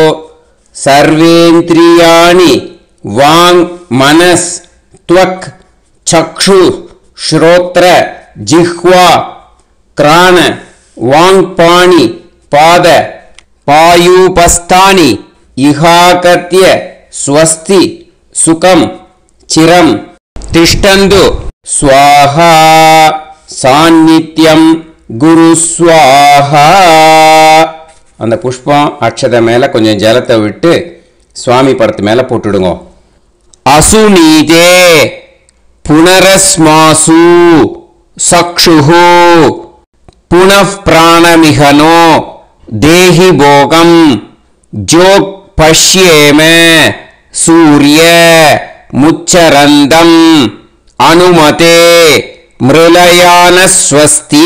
सर्वेन्द्रियाणि वाङ् मनस् त्वक् चक्षु श्रोत्र जिह्वा क्राण वाङ्पाणि पाद पायूपस्थानि इहाकत्य स्वस्ति सुखं चिरं तिष्ठन्तु. स्वाहा सान्नित्यं गुरु स्वाहा. அந்த புஷ்பம் அக்ஷதை மேல கொஞ்சம் ஜலத்தை விட்டு சுவாமி படத்து மேல போட்டுடுங்க. அசுநீதே புனரஸ்மாசு சக்ஷுஹு புனః பிராணமிஹனோ தேஹி போகம் ஜோக் பஷ்யேம சூரிய முச்சரந்தம் அனுமதே மிருலயானஸ்வஸ்தி.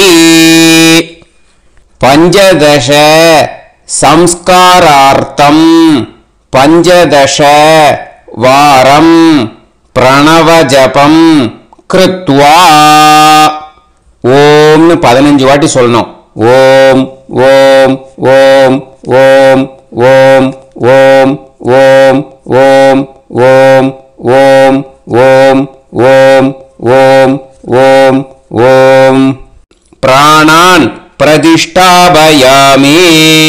பஞ்சதச சம்ஸ்காரார்த்தம் பஞ்சதச வாரம் பிரணவஜபம் கிருத்வா. ஓம்னு பதினஞ்சு வாட்டி சொல்லணும். ஓம் ஓம் ஓம் ஓம் ஓம் ஓம் ஓம் ஓம் ஓம் ஓம் ஓம் ஓம் ஓம் ஓம் ஓம். பிராணான் பிரதிஷ்டாபயாமி.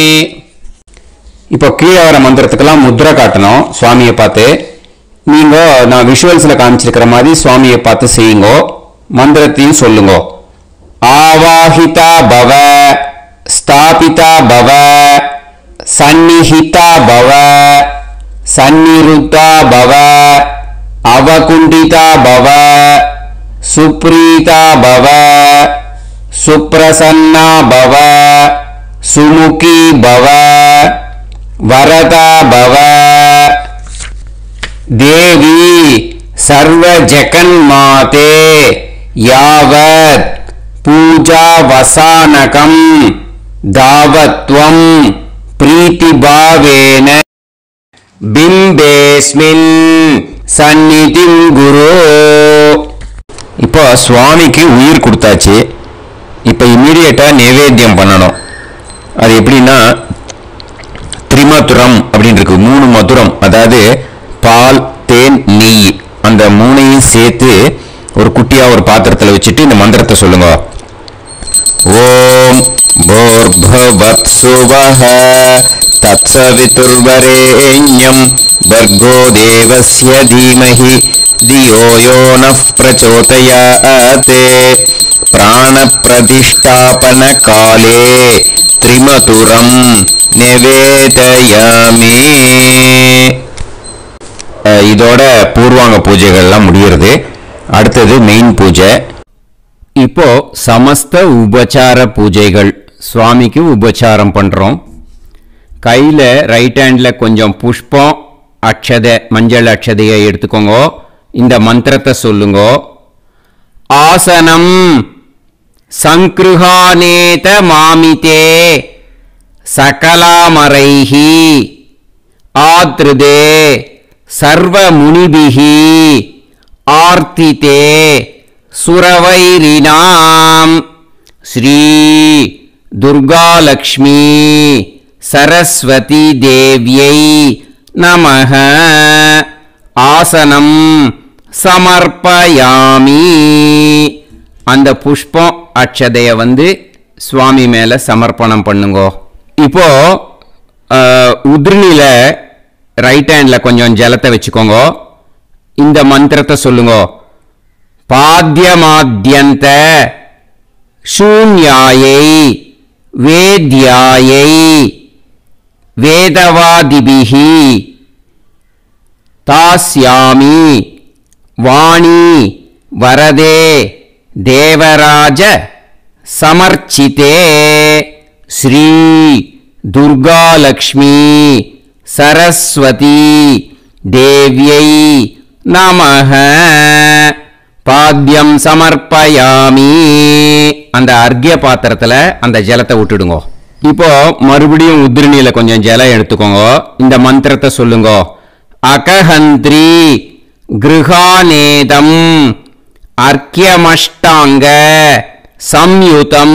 இப்போ கீழே வர மந்திரத்துக்கெல்லாம் முத்ரை காட்டணும் சுவாமியை பார்த்து. நீங்க நான் விஷுவல்ஸ்ல காமிச்சிருக்கிற மாதிரி சுவாமியை பார்த்து செய்யுங்க. மந்திரத்தையும் சொல்லுங்க. आवाहिता भव स्थापिता भव सन्निहिता भव सन्निरुद्धा भव अवकुण्ठिता भव सुप्रीता भव सुप्रसन्ना भव सुमुखी भव वरदा भव देवी सर्वजगन्माते यावत् पूजा वसानकं दावत्वं प्रीतिभावेन बिंबेस्मिन् सन्निधिं गुरु. இப்போ சுவாமிக்கு உயிர் கொடுத்தாச்சு. இப்போ இமீடியட்டா நைவேத்தியம் பண்ணணும். அது எப்படின்னா திரிமதுரம் அப்படின்னு இருக்கு. மூணு மதுரம், அதாவது பால் தேன் நெய், அந்த மூணையும் சேர்த்து ஒரு குட்டியா ஒரு பாத்திரத்தில் வச்சுட்டு இந்த மந்திரத்தை சொல்லுங்க. ஓம் भूर्भुवः सुवः तत्सवितुर्वरेण्यं भर्गो देवस्य धीमहि धियो यो नः प्रचोदयात्. प्राणप्रतिष्ठापनकाले त्रिमधुरं निवेदयामि. இதோட பூர்வாங்க பூஜைகள்லாம் முடிகிறது. அடுத்தது மெயின் பூஜை. இப்போ சமஸ்த உபச்சார பூஜைகள். சுவாமிக்கு உபச்சாரம் பண்றோம். கையில ரைட் ஹேண்ட்ல கொஞ்சம் புஷ்பம் அக்ஷதை மஞ்சள் அக்ஷதையை எடுத்துக்கோங்க. இந்த மந்திரத்தை சொல்லுங்க. ஆசனம் சங்கிருஹானேத மாமிதே சகலாமரைஹி ஆத்ருதே சர்வ முனிபிஹி ஆர்த்திதே சுரவைரினாம் ஸ்ரீ துர்கா லக்ஷ்மி சரஸ்வதி தேவ்யை நமஹ. ஆசனம் சமர்ப்பயாமி. அந்த புஷ்பம் அக்ஷதைய வந்து சுவாமி மேல சமர்ப்பணம் பண்ணுங்க. இப்போ உதிரணில ரைட் ஹேண்ட்ல கொஞ்சம் ஜலத்தை வச்சுக்கோங்க. இந்த மந்திரத்தை சொல்லுங்க. பாத்யமாத்யந்த சூன்யாயை வேத்யாயை வேதவாதிபிஹி தாஸ்யாமி வாணி வரதே தேவராஜ சமர்ச்சிதே ஸ்ரீ துர்கா லக்ஷ்மி சரஸ்வதி தேவ்யை நமஹ. பாத்யம் சமர்ப்பயாமி. அந்த அர்க்ய பாத்திரத்துல அந்த ஜலத்தை விட்டுடுங்க. இப்போ மறுபடியும் உதிரணியில கொஞ்சம் ஜலம் எடுத்துக்கோங்க. இந்த மந்திரத்தை சொல்லுங்க. அகஹந்திரி கிருஹாநேதம் அர்க்யமஷ்டாங்க சம்யுதம்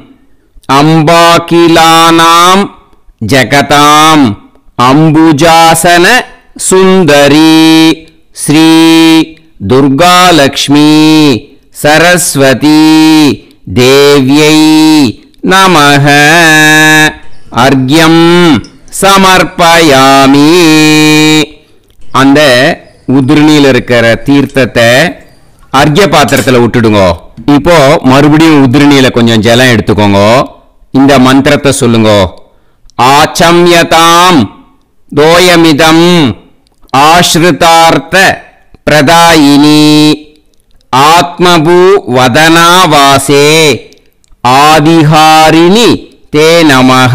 அம்பாகிலானாம் ஜகதாம் அம்புஜாசன சுந்தரி ஸ்ரீ துர்கா லக்ஷ்மி சரஸ்வதி தேவ்யை நமஹ. அர்க்யம் சமர்ப்பயாமி. அந்த உதிரணியில் இருக்கிற தீர்த்தத்தை அர்க்ய பாத்திரத்தில் விட்டுடுங்க. இப்போ மறுபடியும் உதிரணியில கொஞ்சம் ஜலம் எடுத்துக்கோங்க. இந்த மந்திரத்தை சொல்லுங்க. ஆச்சம்யதாம் தோயமிதம் ஆஸ்ருதார்த்த பிரதாயினி ஆத்மபூ வதனாவாசே ஆதிஹாரிணி தே நமஹ.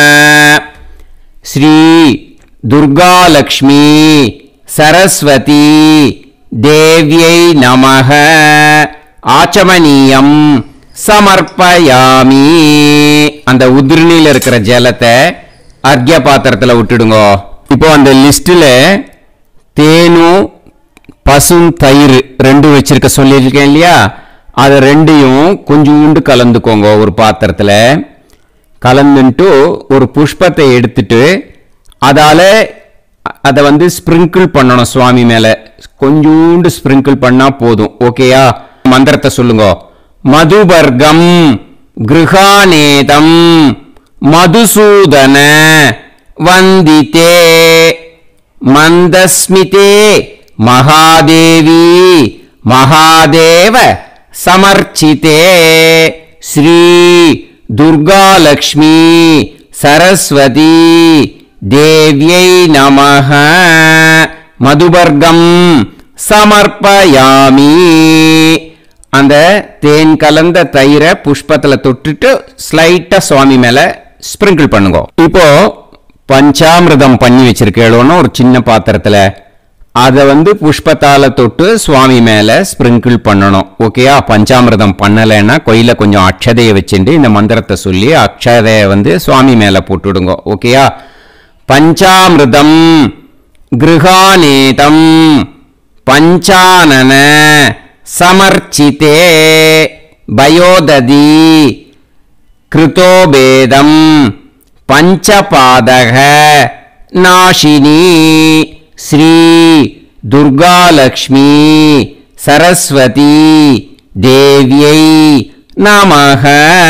ஸ்ரீ துர்கா லக்ஷ்மி சரஸ்வதி தேவ்யை நமஹ. ஆச்சமனீயம் சமர்ப்பயாமி. அந்த உதிரணியில் இருக்கிற ஜலத்தை அர்க்ய பாத்திரத்தில் விட்டுடுங்க. இப்போ அந்த லிஸ்ட்ல தேனும் பசும் தயிர் ரெண்டு வச்சிருக்க சொல்லியிருக்கேன் இல்லையா, அதை ரெண்டையும் கொஞ்சோண்டு கலந்துக்கோங்க. ஒரு பாத்திரத்தில் கலந்துட்டு ஒரு புஷ்பத்தை எடுத்துட்டு அதால அதை வந்து ஸ்பிரிங்கிள் பண்ணணும் சுவாமி மேல. கொஞ்சோண்டு ஸ்பிரிங்கிள் பண்ணா போதும். ஓகேயா? மந்திரத்தை சொல்லுங்க. மதுவர்க்கம் கிருஹாநேதம் மதுசூதன வந்திதே மந்தஸ்மிதே மகாதேவி மகாதேவ சமர்ச்சிதே श्री दुर्गा लक्ष्मी सरस्वती देव्यै नमः मधुबर्गम समर्पयामि அந்த தேன் கலந்த தயிரை புஷ்பத்துல தொட்டுட்டு ஸ்லைட்டா சுவாமி மேல ஸ்ப்ரிங்கிள் பண்ணுங்க. இப்போ பஞ்சாமிர்தம் பண்ணி வச்சிருக்கேளோன்னு ஒரு சின்ன பாத்திரத்துல அதை வந்து புஷ்பத்தால தொட்டு சுவாமி மேல ஸ்ப்ரிங்கிள் பண்ணணும். ஓகேயா? பஞ்சாமிர்தம் பண்ணலைன்னா கொயில கொஞ்சம் அக்ஷதையை வச்சுட்டு இந்த மந்திரத்தை சொல்லி அக்ஷதையை வந்து சுவாமி மேல போட்டுடுங்க. ஓகேயா? பஞ்சாமிர்தம் கிருஹாநேதம் பஞ்சானன समर्चिते बयोददी कृतोबेदं पंचपादः नाशिनी श्री दुर्गा लक्ष्मी सरस्वती देव्यै नमः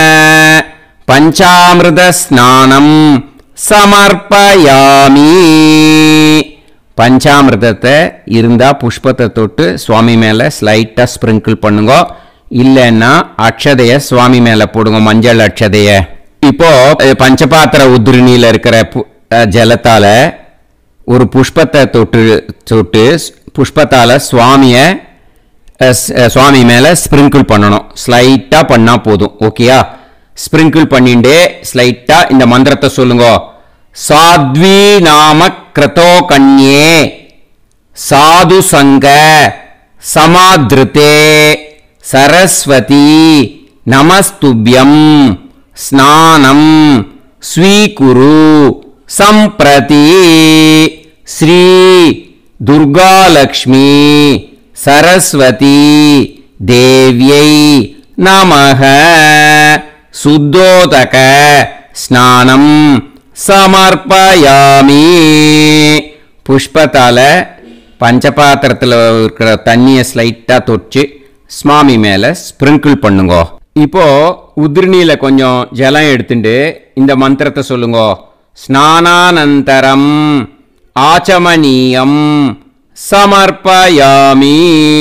पंचामृत स्नानं समर्पयामि. பஞ்சாமிர்தத்தை இருந்தா புஷ்பத்தை தொட்டு சுவாமி மேல ஸ்லைட்டா ஸ்ப்ரிங்கிள் பண்ணுங்க. இல்லைன்னா அக்ஷதைய சுவாமி மேல போடுங்க, மஞ்சள் அக்ஷதைய. இப்போ பஞ்சபாத்திர உத்ரிணியில இருக்கிற ஜலத்தால ஒரு புஷ்பத்தை தொட்டு தொட்டு புஷ்பத்தால சுவாமிய சுவாமி மேல ஸ்ப்ரிங்கிள் பண்ணணும். ஸ்லைட்டா பண்ணா போதும். ஓகேயா? ஸ்ப்ரிங்கிள் பண்ணிட்டு ஸ்லைட்டா இந்த மந்திரத்தை சொல்லுங்க. साध्वी नाम क्रतो कन्ये साधु संग समादृते सरस्वती नमस्तुभ्यं स्नानं स्वीकुरु संप्रति श्री दुर्गा लक्ष्मी सरस्वती देव्यै नमः शुद्धोदक स्नानं समर्पयामि. புஷ்பத்தால பஞ்சபாத்திரத்தில் இருக்கிற தண்ணியை ஸ்லைட்டா தொட்டு சுவாமி மேல ஸ்ப்ரிங்கிள் பண்ணுங்க. இப்போ உதிரணியில கொஞ்சம் ஜலம் எடுத்துட்டு இந்த மந்திரத்தை சொல்லுங்க. ஸ்நானானந்தரம் ஆச்சமனீயம் சமர்ப்பயாமி.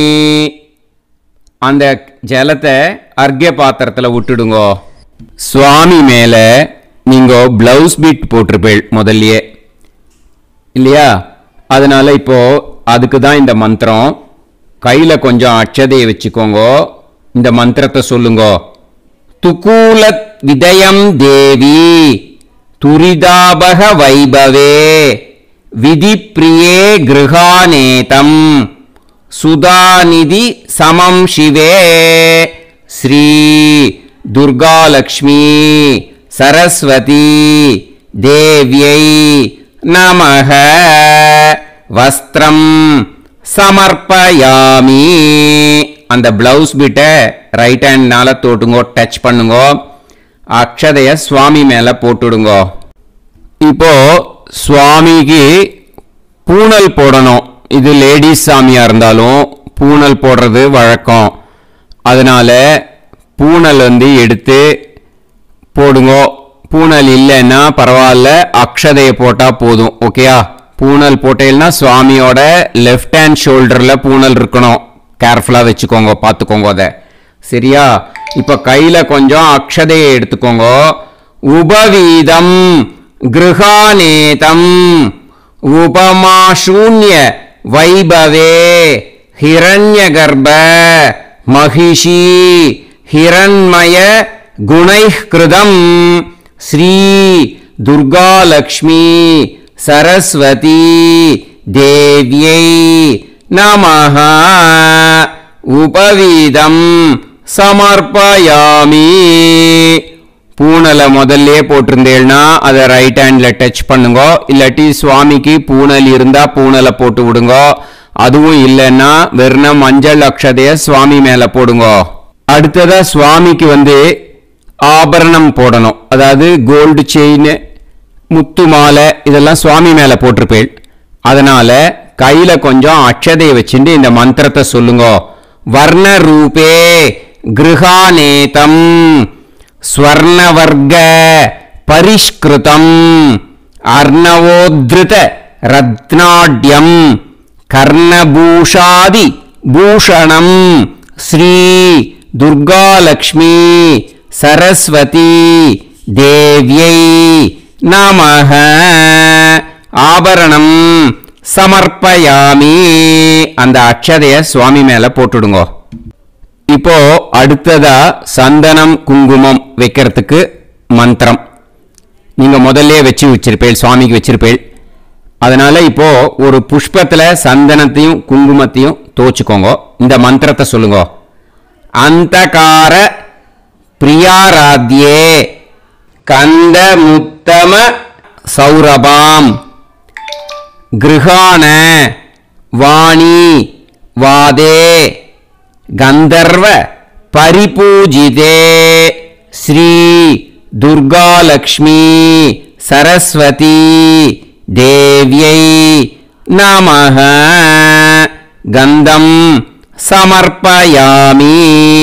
அந்த ஜலத்தை அர்க்ய பாத்திரத்தில் விட்டுடுங்க. சுவாமி மேல நீங்க பிளவுஸ் பீட் போட்டிருப்பேள் முதல்லயே இல்லையா? அதனால இப்போ அதுக்கு தான் இந்த மந்திரம். கையில கொஞ்சம் அட்சதையை வச்சுக்கோங்க. இந்த மந்திரத்தை சொல்லுங்க. துகூலத் விதயம் தேவி துரிதாபக வைபவே விதிப்பிரியே கிருஹாநேதம் சுதாநிதி சமம் சிவே ஸ்ரீ துர்கா லக்ஷ்மி सरस्वती देव्यै नमः वस्त्रं समर्पयामि. அந்த பிளவுஸ் பீட்டை ரைட் ஹேண்ட்னால தொட்டுங்க, டச் பண்ணுங்க. அக்ஷதைய சுவாமி மேல போட்டுடுங்க. இப்போ சுவாமிக்கு பூணல் போடணும். இது லேடிஸ் சாமியா இருந்தாலும் பூணல் போடுறது வழக்கம். அதனால பூணல் வந்து எடுத்து போடுங்க. பூணல் இல்லைன்னா பரவாயில்ல, அக்ஷதையை போட்டா போதும். ஓகேயா? பூணல் போட்டேன்னா சுவாமியோட லெஃப்ட் ஹேண்ட் ஷோல்டர்ல பூணல் இருக்கணும். கேர்ஃபுல்லா வச்சுக்கோங்க, பார்த்துக்கோங்க அதை. சரியா? இப்ப கையில கொஞ்சம் அக்ஷதையை எடுத்துக்கோங்க. உபவீதம் கிருஹாநேதம் உபமாசூன்ய வைபவே ஹிரண்ய கர்ப்ப மகிஷி ஹிரண்மய गुणैः कृतं श्री दुर्गा लक्ष्मी सरस्वती देव्यै नमः उपवीदं समर्पयामि. பூணலை முதல்ல போட்டிருந்தேன்னா அதை ரைட் ஹேண்ட்ல டச் பண்ணுங்க. இல்லாட்டி சுவாமிக்கு பூணல் இருந்தா பூணலை போட்டு விடுங்க. அதுவும் இல்லைன்னா வெறும் மஞ்சள் அக்ஷதைய சுவாமி மேல போடுங்க. அடுத்ததா சுவாமிக்கு வந்து ஆபரணம் போடணும். அதாவது கோல்டு செயின், முத்து மாலை இதெல்லாம் சுவாமி மேல போட்டிருப்பேள். அதனால கையில கொஞ்சம் அக்ஷதையை வச்சுட்டு இந்த மந்திரத்தை சொல்லுங்க. வர்ண ரூபே கிருஹாநேதம் ஸ்வர்ணவர்க பரிஷ்கிருதம் அர்ணவோத்ருத ரத்னாட்யம் கர்ணபூஷாதி பூஷணம் ஸ்ரீ துர்கா லக்ஷ்மி सरस्वती देव्यै नमः ஆபரணம் சமர்ப்பயாமி. அந்த அக்ஷதைய சுவாமி மேல போட்டுடுங்க. இப்போ அடுத்ததா சந்தனம் குங்குமம் வைக்கிறதுக்கு மந்திரம் நீங்க முதல்ல வச்சு வச்சிருப்பேள், சுவாமிக்கு வச்சிருப்பேள். அதனால இப்போ ஒரு புஷ்பத்துல சந்தனத்தையும் குங்குமத்தையும் தோச்சுக்கோங்க. இந்த மந்திரத்தை சொல்லுங்க. அந்தகார பிரியாராத்யே கந்த முத்தம சௌரபாம் கிருஹாண வாணி வாதே கந்தர்வ பரிபூஜிதே ஸ்ரீ துர்காலக்ஷ்மி சரஸ்வதி தேவ்யை நமஹ கந்தம் சமர்ப்பயாமி.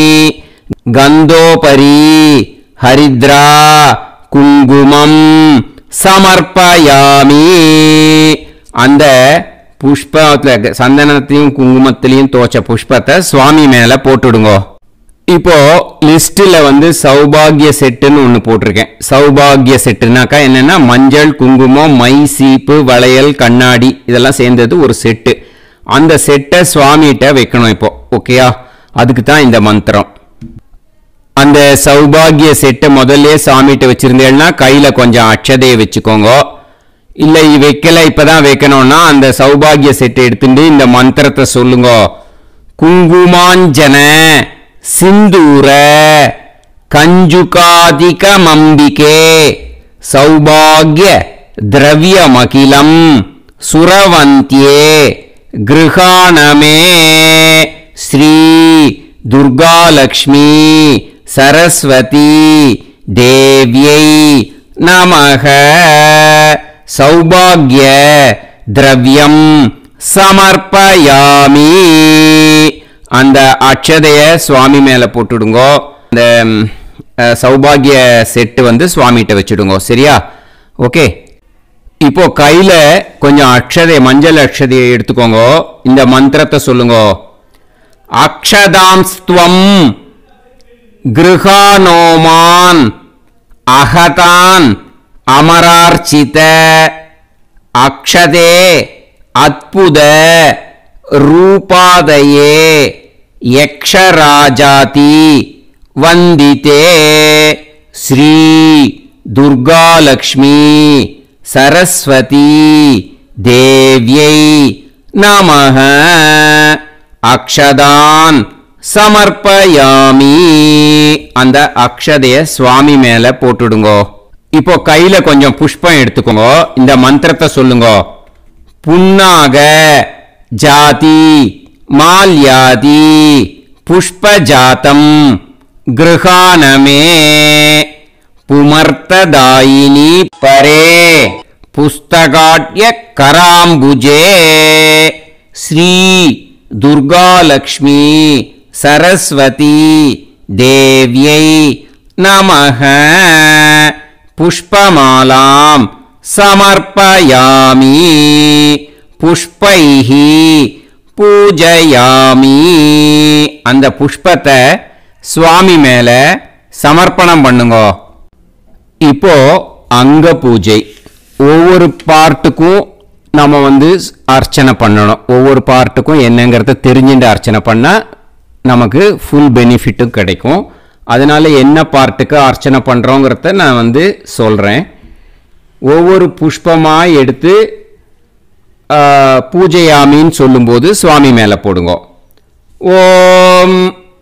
கந்தோபரி ஹரித்ரா குங்குமம் சமர்ப்பயாமி. அந்த புஷ்பத்துல சந்தனத்தையும் குங்குமத்திலையும் தோச்ச புஷ்பத்தை சுவாமி மேல போட்டுடுங்க. இப்போ லிஸ்ட்ல வந்து சௌபாகிய செட்டுன்னு ஒன்று போட்டிருக்கேன். சௌபாகிய செட்டுனாக்கா என்னன்னா மஞ்சள் குங்குமம் மை சீப்பு வளையல் கண்ணாடி இதெல்லாம் சேர்ந்தது ஒரு செட்டு. அந்த செட்டை சுவாமிகிட்ட வைக்கணும் இப்போ. ஓகேயா? அதுக்கு தான் இந்த மந்திரம். அந்த சௌபாகிய செட்டை முதல்ல சாமிகிட்ட வச்சிருந்தேன்னா கையில கொஞ்சம் அட்சதையை வச்சுக்கோங்க. இல்லை வைக்கல இப்பதான் வைக்கணும்னா அந்த சௌபாகிய செட்டை எடுத்துட்டு இந்த மந்திரத்தை சொல்லுங்க. குங்குமாஞ்சன சிந்தூர கஞ்சுகாதிக மம்பிகே சௌபாகிய திரவியமகிலம் சுரவந்தியே கிருஹாணமே ஸ்ரீ துர்காலக்ஷ்மி சரஸ்வதி தேவ்யை நமஹ சௌபாகிய திரவியம் சமர்ப்பயாமி. அந்த அட்சதைய சுவாமி மேல போட்டுடுங்க. அந்த சௌபாகிய செட்டு வந்து சுவாமிகிட்ட வச்சுடுங்க. சரியா? ஓகே. இப்போ கையில கொஞ்சம் அக்ஷதை மஞ்சள் அக்ஷதையை எடுத்துக்கோங்க. இந்த மந்திரத்தை சொல்லுங்க. அக்ஷதாம்ஸ்துவம் கிருஹானோமான் அஹதான் அமரார்ச்சித அக்ஷதே அத்புத ரூபாதயே யக்ஷராஜாதி வந்திதே ஸ்ரீ துர்காலக்ஷ்மி சரஸ்வதி தேவ்யை நமஹ அக்ஷதான் சமர்ப்பயாமி. அந்த அக்ஷதைய சுவாமி மேல போட்டுடுங்க. இப்போ கையில கொஞ்சம் புஷ்பம் எடுத்துக்கோங்க. இந்த மந்திரத்தை சொல்லுங்க. புன்னாக ஜாதி மால்யாதி புஷ்பஜாதம் கிருஹாணமே புமர்த்ததாயினி பரே புஸ்தகாட்ய கராம்புஜே ஸ்ரீ துர்காலக்ஷ்மி சரஸ்வதி தேவ்யை நமஹ புஷ்பமாலாம் சமர்ப்பயாமி புஷ்பைஹி பூஜயாமி. அந்த புஷ்பத்தை சுவாமி மேல சமர்ப்பணம் பண்ணுங்க. இப்போ அங்க பூஜை. ஒவ்வொரு பார்ட்டுக்கும் நம்ம வந்து அர்ச்சனை பண்ணணும். ஒவ்வொரு பார்ட்டுக்கும் என்னங்கிறத தெரிஞ்சுட்டு அர்ச்சனை பண்ணால் நமக்கு ஃபுல் பெனிஃபிட்டும் கிடைக்கும். அதனால என்ன பார்ட்டுக்கு அர்ச்சனை பண்ணுறோங்கிறத நான் வந்து சொல்கிறேன். ஒவ்வொரு புஷ்பமாக எடுத்து பூஜையாமின்னு சொல்லும்போது சுவாமி மேலே போடுங்க. ஓம்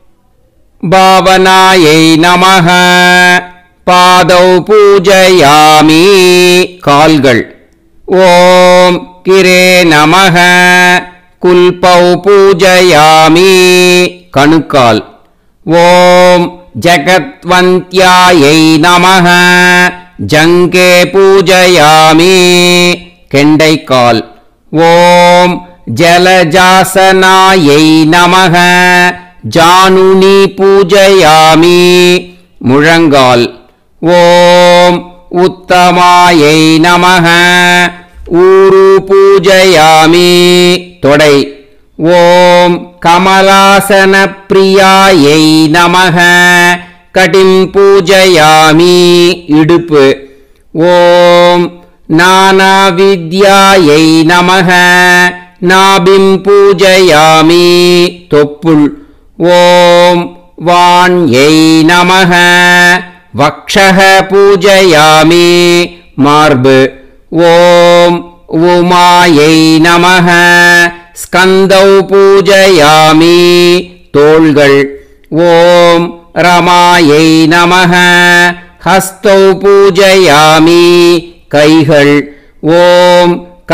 பாவனாயை நமஹ பாதௌ பூஜயாமி கால்கள். ஓம் கிரே நமஹ குல்பௌ பூஜயாமி கணுக்கால். ஓம் ஜகத்வந்த்யாயை நமஹ ஜங்கே பூஜயாமி கெண்டைக்கால். ஓம் ஜலஜாசனாயை நமஹ ஜானுனி பூஜயாமி முழங்கால். ஓம் உத்தமாயை நமஹ ஊரு பூஜயாமி தொடை. ஓம் கமலாசன பிரியாயை நமஹ कटिं पूजयामि इडुप्पु ओम नानाविद्यायै नमः नाभिं पूजयामि तोप्पुल ओम वाण्यै नमः वक्षः पूजयामि मार्बु ओम उमायै नमः स्कन्दौ पूजयामि तोள்கள் ओम रमायै नमः हस्तौ पूजयामि कैகள் ओम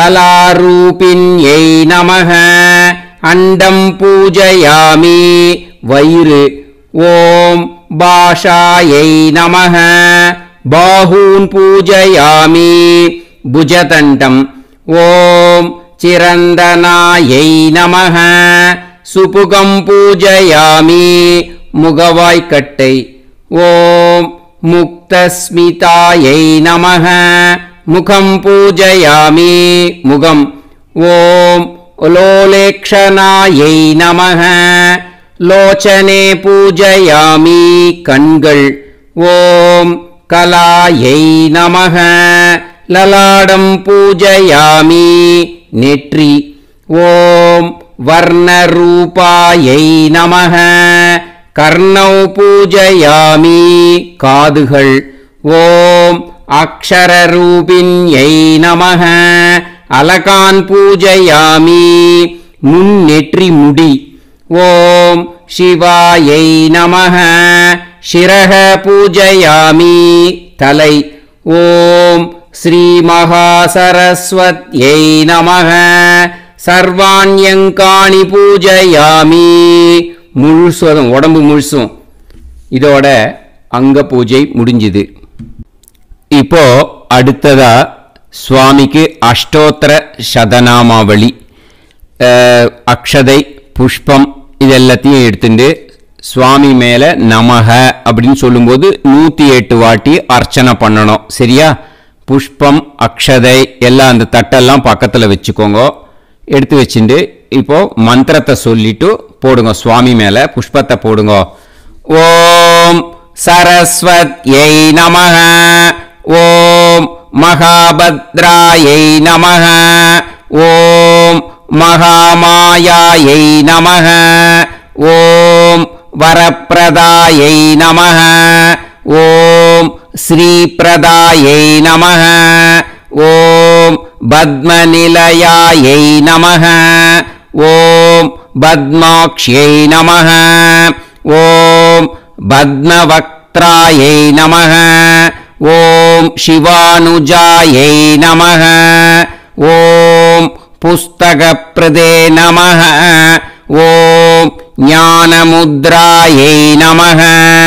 कलारूपिण्यै नमः अंडं पूजयामि वैरु ओम भाषायै नमः बाहून् पूजयामि भुजदण्डम् ओम चिरन्दनायै नमः सुपुगं पूजयामि मुगवाय्कट्टै ओम मुक्तस्मितायै नमः मुखं पूजयामि मुगम् ओम लोलेक्षणायै नमः लोचने पूजयामि कण्கள் ओम कलायै नमः ललाडं पूजयामि नेत्री ओम वर्णरूपायै नमः कर्णौ पूजयामि कादुகள் ओम अक्षररूपिण्यै नमः अलकान् पूजयामि मुन्नेट्रि मुडी ओम शिवायै नमः शिरः पूजयामि तलै ओम श्री महासरस्वत्यै नमः सर्वाण्यङ्कानि पूजयामि முழுசும் உடம்பு முழுசும் இதோட அங்க பூஜை முடிஞ்சது. இப்போ அடுத்ததா சுவாமிக்கு அஷ்டோத்திர சதநாமாவளி அக்ஷதை புஷ்பம் இதெல்லாத்தையும் எடுத்துட்டு சுவாமி மேல நமஹ அப்படின்னு சொல்லும்போது நூற்றி எட்டு வாட்டி அர்ச்சனை பண்ணணும். சரியா? புஷ்பம் அக்ஷதை எல்லாம் அந்த தட்டெல்லாம் பக்கத்தில் வச்சுக்கோங்க. எடுத்து வச்சுட்டு இப்போ மந்திரத்தை சொல்லிட்டு போடுங்க. சுவாமி மேல புஷ்பத்தை போடுங்க. ஓம் சரஸ்வத்யை நமஹ ஓம் மகாபத்ராயை நமஹ ஓம் மகாமாயாயை நமஹ ஓம் வரப்பிரதாயை நமஹ ஓம் ஸ்ரீபிரதாயை நமஹ ஓம் பத்மநிலயாயை நமஹ ஓம் பத்மாக்ஷ்யை நமஹ ஓம் பத்மவக்த்ராயை நமஹ ஓம் சிவானுஜாயை நமஹ ஓம் புஸ்தகப்ரதே நமஹ ஓம் ஞானமுத்ராயை நமஹ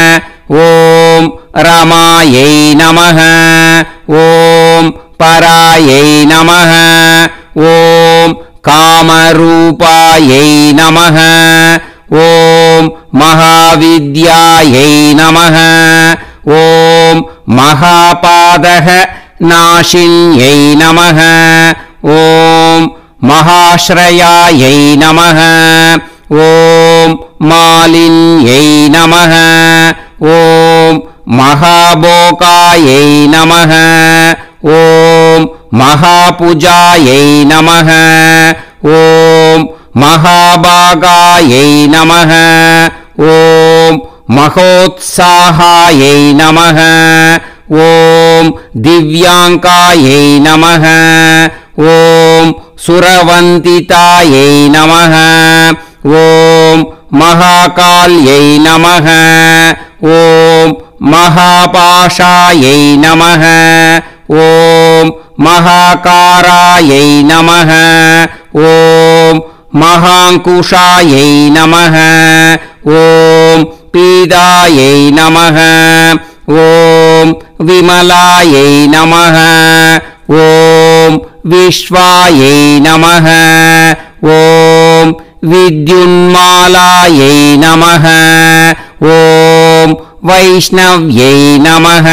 ஓம் ரமாயை நமஹ ஓம் பராயை நமஹ ஓம் காமரூபாயை நமஹ ஓம் மகாவித்யாயை நமஹ ஓம் மகாபாதக நாசின்யை நமஹ ஓம் மகாஸ்ரயாயை நமஹ ஓம் மாலின்யை நமஹ ஓம் மகாபோகாயை நமஹ ஓம் மகாபூஜாயை நமஹ ஓம் மகாபாகாயை நமஹ ஓம் மகோத்சாகாயை நமஹ ஓம் திவ்யாங்காயை நமஹ ஓம் சுரவந்திதாயை நமஹ ஓம் மகாகால்யை நமஹ ஓம் மகாபாஷாயை நமஹ ஓம் மகாகாராயை நமஹ ஓம் மகாங்குஷாயை நமஹ ஓம் பீதாயை நமஹ ஓம் விமலாயை நமஹ ஓம் விஸ்வாயை நமஹ ஓம் வித்யுன்மாலாயை நமஹ ஓம் வைஷ்ணவ்யை நமஹ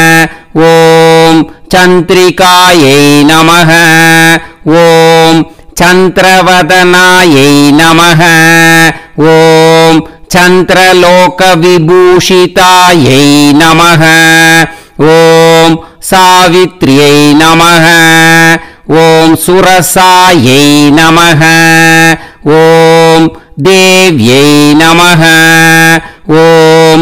ஓம் சந்திரிகாயை நமஹ ஓம் சந்திரவதனாயை நமஹ ஓம் चन्द्रलोकविभूषितायै नमः ॐ सावित्र्यै नमः ॐ सुरसायै नमः ॐ देव्यै नमः ॐ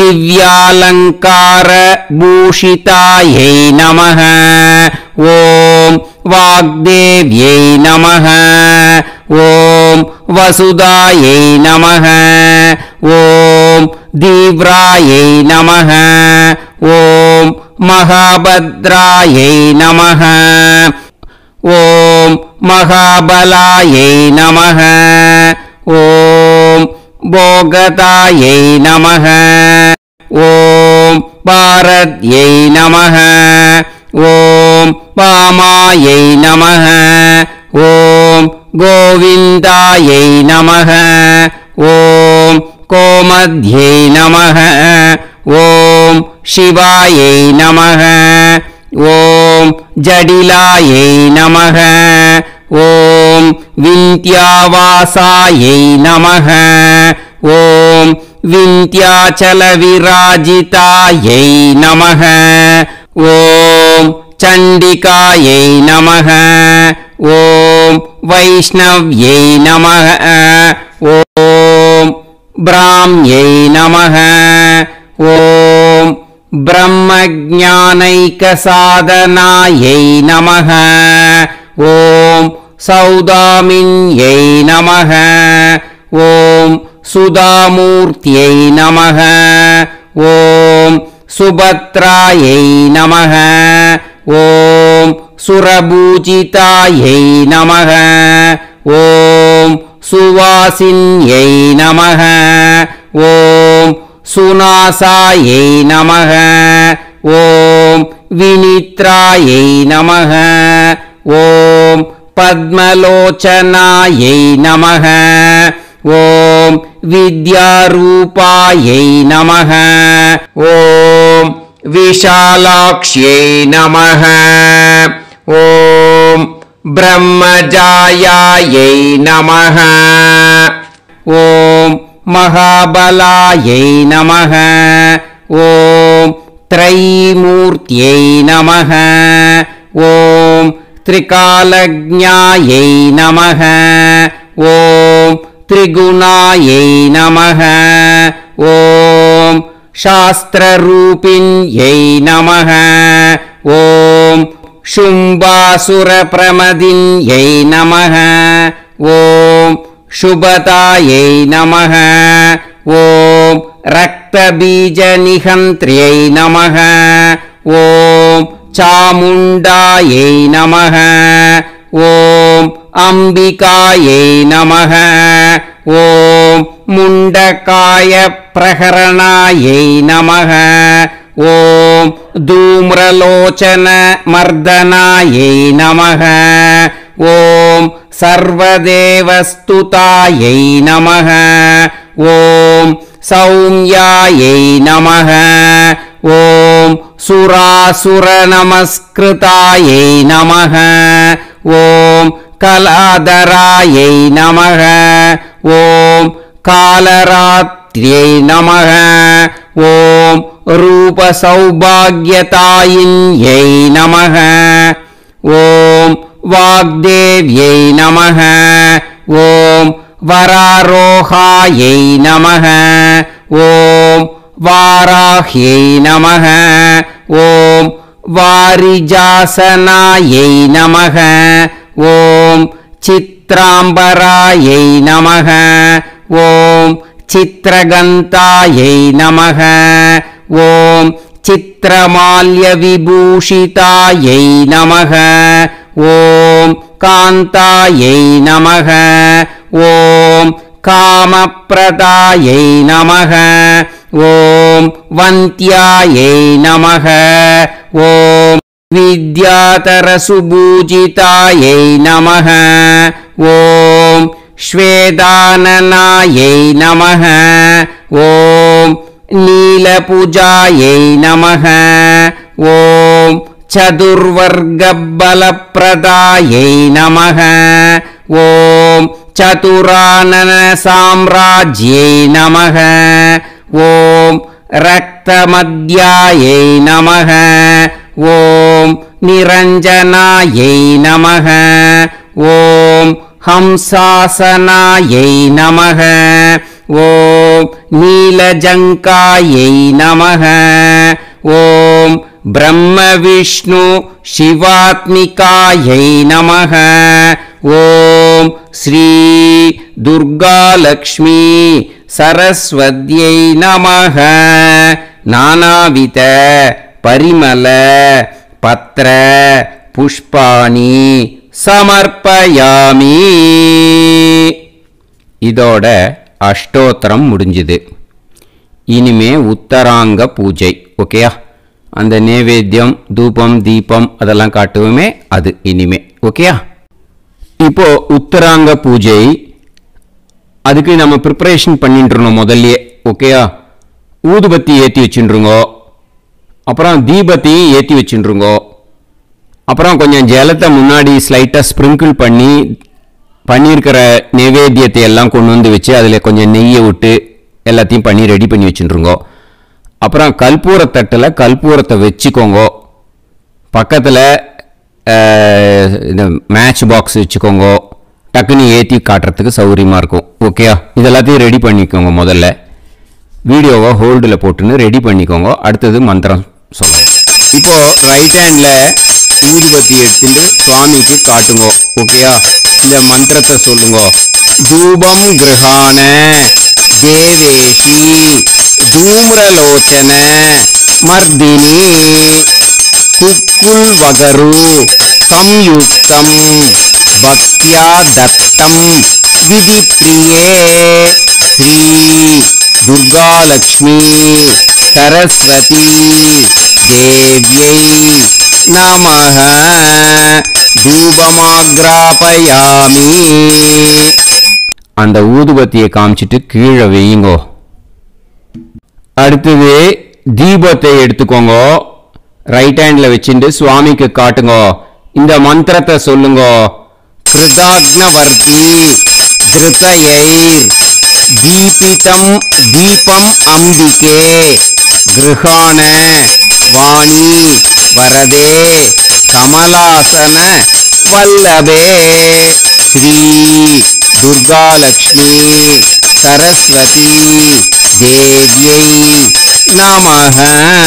दिव्यालङ्कारभूषितायै नमः ॐ वाग्देव्यै नमः ॐ वसुधायै नमः ॐ दीव्रायै नमः ॐ महाभद्रायै नमः ॐ महाबलायै नमः ॐ भोगतायै नमः ॐ भारत्यै नमः ॐ वामायै नमः ॐ गोविन्दायै नमः ॐ कोमध्यै नमः ॐ शिवायै नमः ॐ जडिलायै नमः ॐ विन्ध्यावासायै नमः ॐ विन्ध्याचलविराजितायै नमः ॐ चण्डिकायै नमः ॐ वैष्णव्यै नमः ॐ ब्राह्म्यै नमः ॐ ब्रह्मज्ञानैकसाधनायै नमः ॐ सौदामिन्यै नमः ॐ सुधामूर्त्यै नमः ॐ सुभद्रायै नमः ॐ सुरपूजितायै नमः ॐ सुवासिन्यै नमः ॐ सुनासायै नमः ॐ विनित्रायै नमः ॐ पद्मलोचनायै नमः ॐ विद्यारूपायै नमः ॐ विशालाक्ष्यै नमः ॐ ब्रह्मजायायै नमः ॐ महाबलायै नमः ॐ त्रयीमूर्त्यै नमः ॐ त्रिकालज्ञायै नमः ॐ त्रिगुणायै नमः ॐ शास्त्ररूपिण्यै नमः ॐ शुम्भासुरप्रमदिन्यै नमः ॐ शुभतायै नमः ॐ रक्तबीजनिहन्त्र्यै नमः ॐ चामुण्डायै नमः ॐ अम्बिकायै नमः ॐ मुण्डकायप्रहरणायै नमः ॐ धूम्रलोचनमर्दनायै नमः ॐ सर्वदेवस्तुतायै नमः ॐ सौम्यायै नमः ॐ सुरासुरनमस्कृतायै नमः ॐ कलाधरायै नमः ॐ कालरात्र्यै नमः ॐ रूपसौभाग्यतायिन्यै नमः ॐ वाग्देव्यै नमः ॐ वरारोहायै नमः ॐ वाराह्यै नमः ॐ वारिजासनायै नमः ॐ चित्राम्बरायै नमः ॐ चित्रगन्तायै नमः ॐ चित्रमाल्यविभूषितायै नमः ॐ कान्तायै नमः ॐ कामप्रदायै नमः ॐ वन्त्यायै नमः ॐ विद्याधरसुपूजितायै नमः ॐ श्वेताननायै नमः ॐ नीलपूजायै नमः ॐ चतुर्वर्गबलप्रदायै नमः ॐ चतुरानन साम्राज्यै नमः ओम रक्तमद्यायै नमः ओम निरंजनायै नमः ओम हंसासनायै नमः ओम नीलजंकायै नमः ओम ब्रह्म विष्णु शिवात्मिकायै नमः ओम श्री दुर्गा लक्ष्मी सरस्वत्यै नमः नानाविध परिमल पत्र पुष्पाणि समर्पयामि இதோட அஷ்டோத்திரம் முடிஞ்சது. இனிமே உத்தராங்க பூஜை. ஓகேயா? அந்த நைவேத்தியம் தூபம் தீபம் அதெல்லாம் காட்டுவோமே அது இனிமே. ஓகேயா? இப்போ உத்தராங்க பூஜை அதுக்கு நம்ம ப்ரிப்பரேஷன் பண்ணிட்டுருந்தோம் முதல்லயே. ஓகேயா? ஊதுபத்தி ஏற்றி வச்சுருங்கோ, அப்புறம் தீபத்தையும் ஏற்றி வச்சுருங்கோ, அப்புறம் கொஞ்சம் ஜலத்தை முன்னாடி ஸ்லைட்டாக ஸ்ப்ரிங்கிள் பண்ணி பண்ணியிருக்கிற நைவேத்தியத்தை எல்லாம் கொண்டு வந்து வச்சு அதில் கொஞ்சம் நெய்யை விட்டு எல்லாத்தையும் பண்ணி ரெடி பண்ணி வச்சுருங்கோ. அப்புறம் கற்பூரத்தட்டில் கற்பூரத்தை வச்சுக்கோங்க. பக்கத்தில் இந்த மேட்ச் பாக்ஸ் வச்சுக்கோங்க, டக்குன்னு ஏற்றி காட்டுறதுக்கு சௌகரியமாக இருக்கும். ஓகேயா? இதெல்லாத்தையும் ரெடி பண்ணிக்கோங்க. முதல்ல வீடியோவை ஹோல்டில் போட்டுன்னு ரெடி பண்ணிக்கோங்க. அடுத்தது மந்திரம் சொல்லுங்கள். இப்போது ரைட் ஹேண்டில் ஊதுபத்தி எடுத்துட்டு சுவாமிக்கு காட்டுங்க. ஓகேயா? இந்த மந்திரத்தை சொல்லுங்க. தூபம் கிரகான தேவேஷி தூம்ரலோச்சன மர்தினி குக்குல் வகரு சம்யுக்தம் பக்தியா தத்தம் விதிப்ரியே ஸ்ரீ துர்கா லக்ஷ்மி சரஸ்வதி தேவ்யை நமஹ தூபமாக்ராபயாமி. அந்த ஊதுபத்தியை காமிச்சிட்டு கீழே வையுங்கோ. அடுத்தது தீபத்தை எடுத்துக்கோங்க. ரைட் ஹேண்டில் வச்சுட்டு சுவாமிக்கு காட்டுங்க. இந்த மந்திரத்தை சொல்லுங்க. கிருதாக்னவர்த்தி திருதயைர் தீபிதம் தீபம் அம்பிகே கிருஹான வாணி வரதே கமலாசன வல்லபே ஸ்ரீ துர்கா லக்ஷ்மி சரஸ்வதி தேவ்யை நமஹ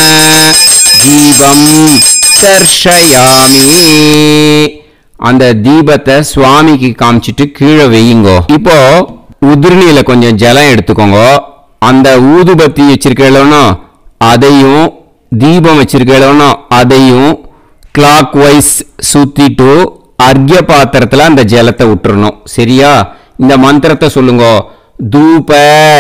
தீபம் தர்ஷயாமி. அந்த தீபத்தை சுவாமிக்கு காமிச்சிட்டு கீழே வையுங்கோ. இப்போ உதிர்நில கொஞ்சம் ஜலம் எடுத்துக்கோங்க. அந்த ஊதுபத்தி வச்சிருக்கோன்னா அதையும் தீபம் வச்சிருக்கோன்னா அதையும் கிளாக் வைஸ் சுத்திட்டு அர்க்ய பாத்திரத்தில் அந்த ஜலத்தை விட்டுறணும். சரியா? இந்த மந்திரத்தை சொல்லுங்க. தூப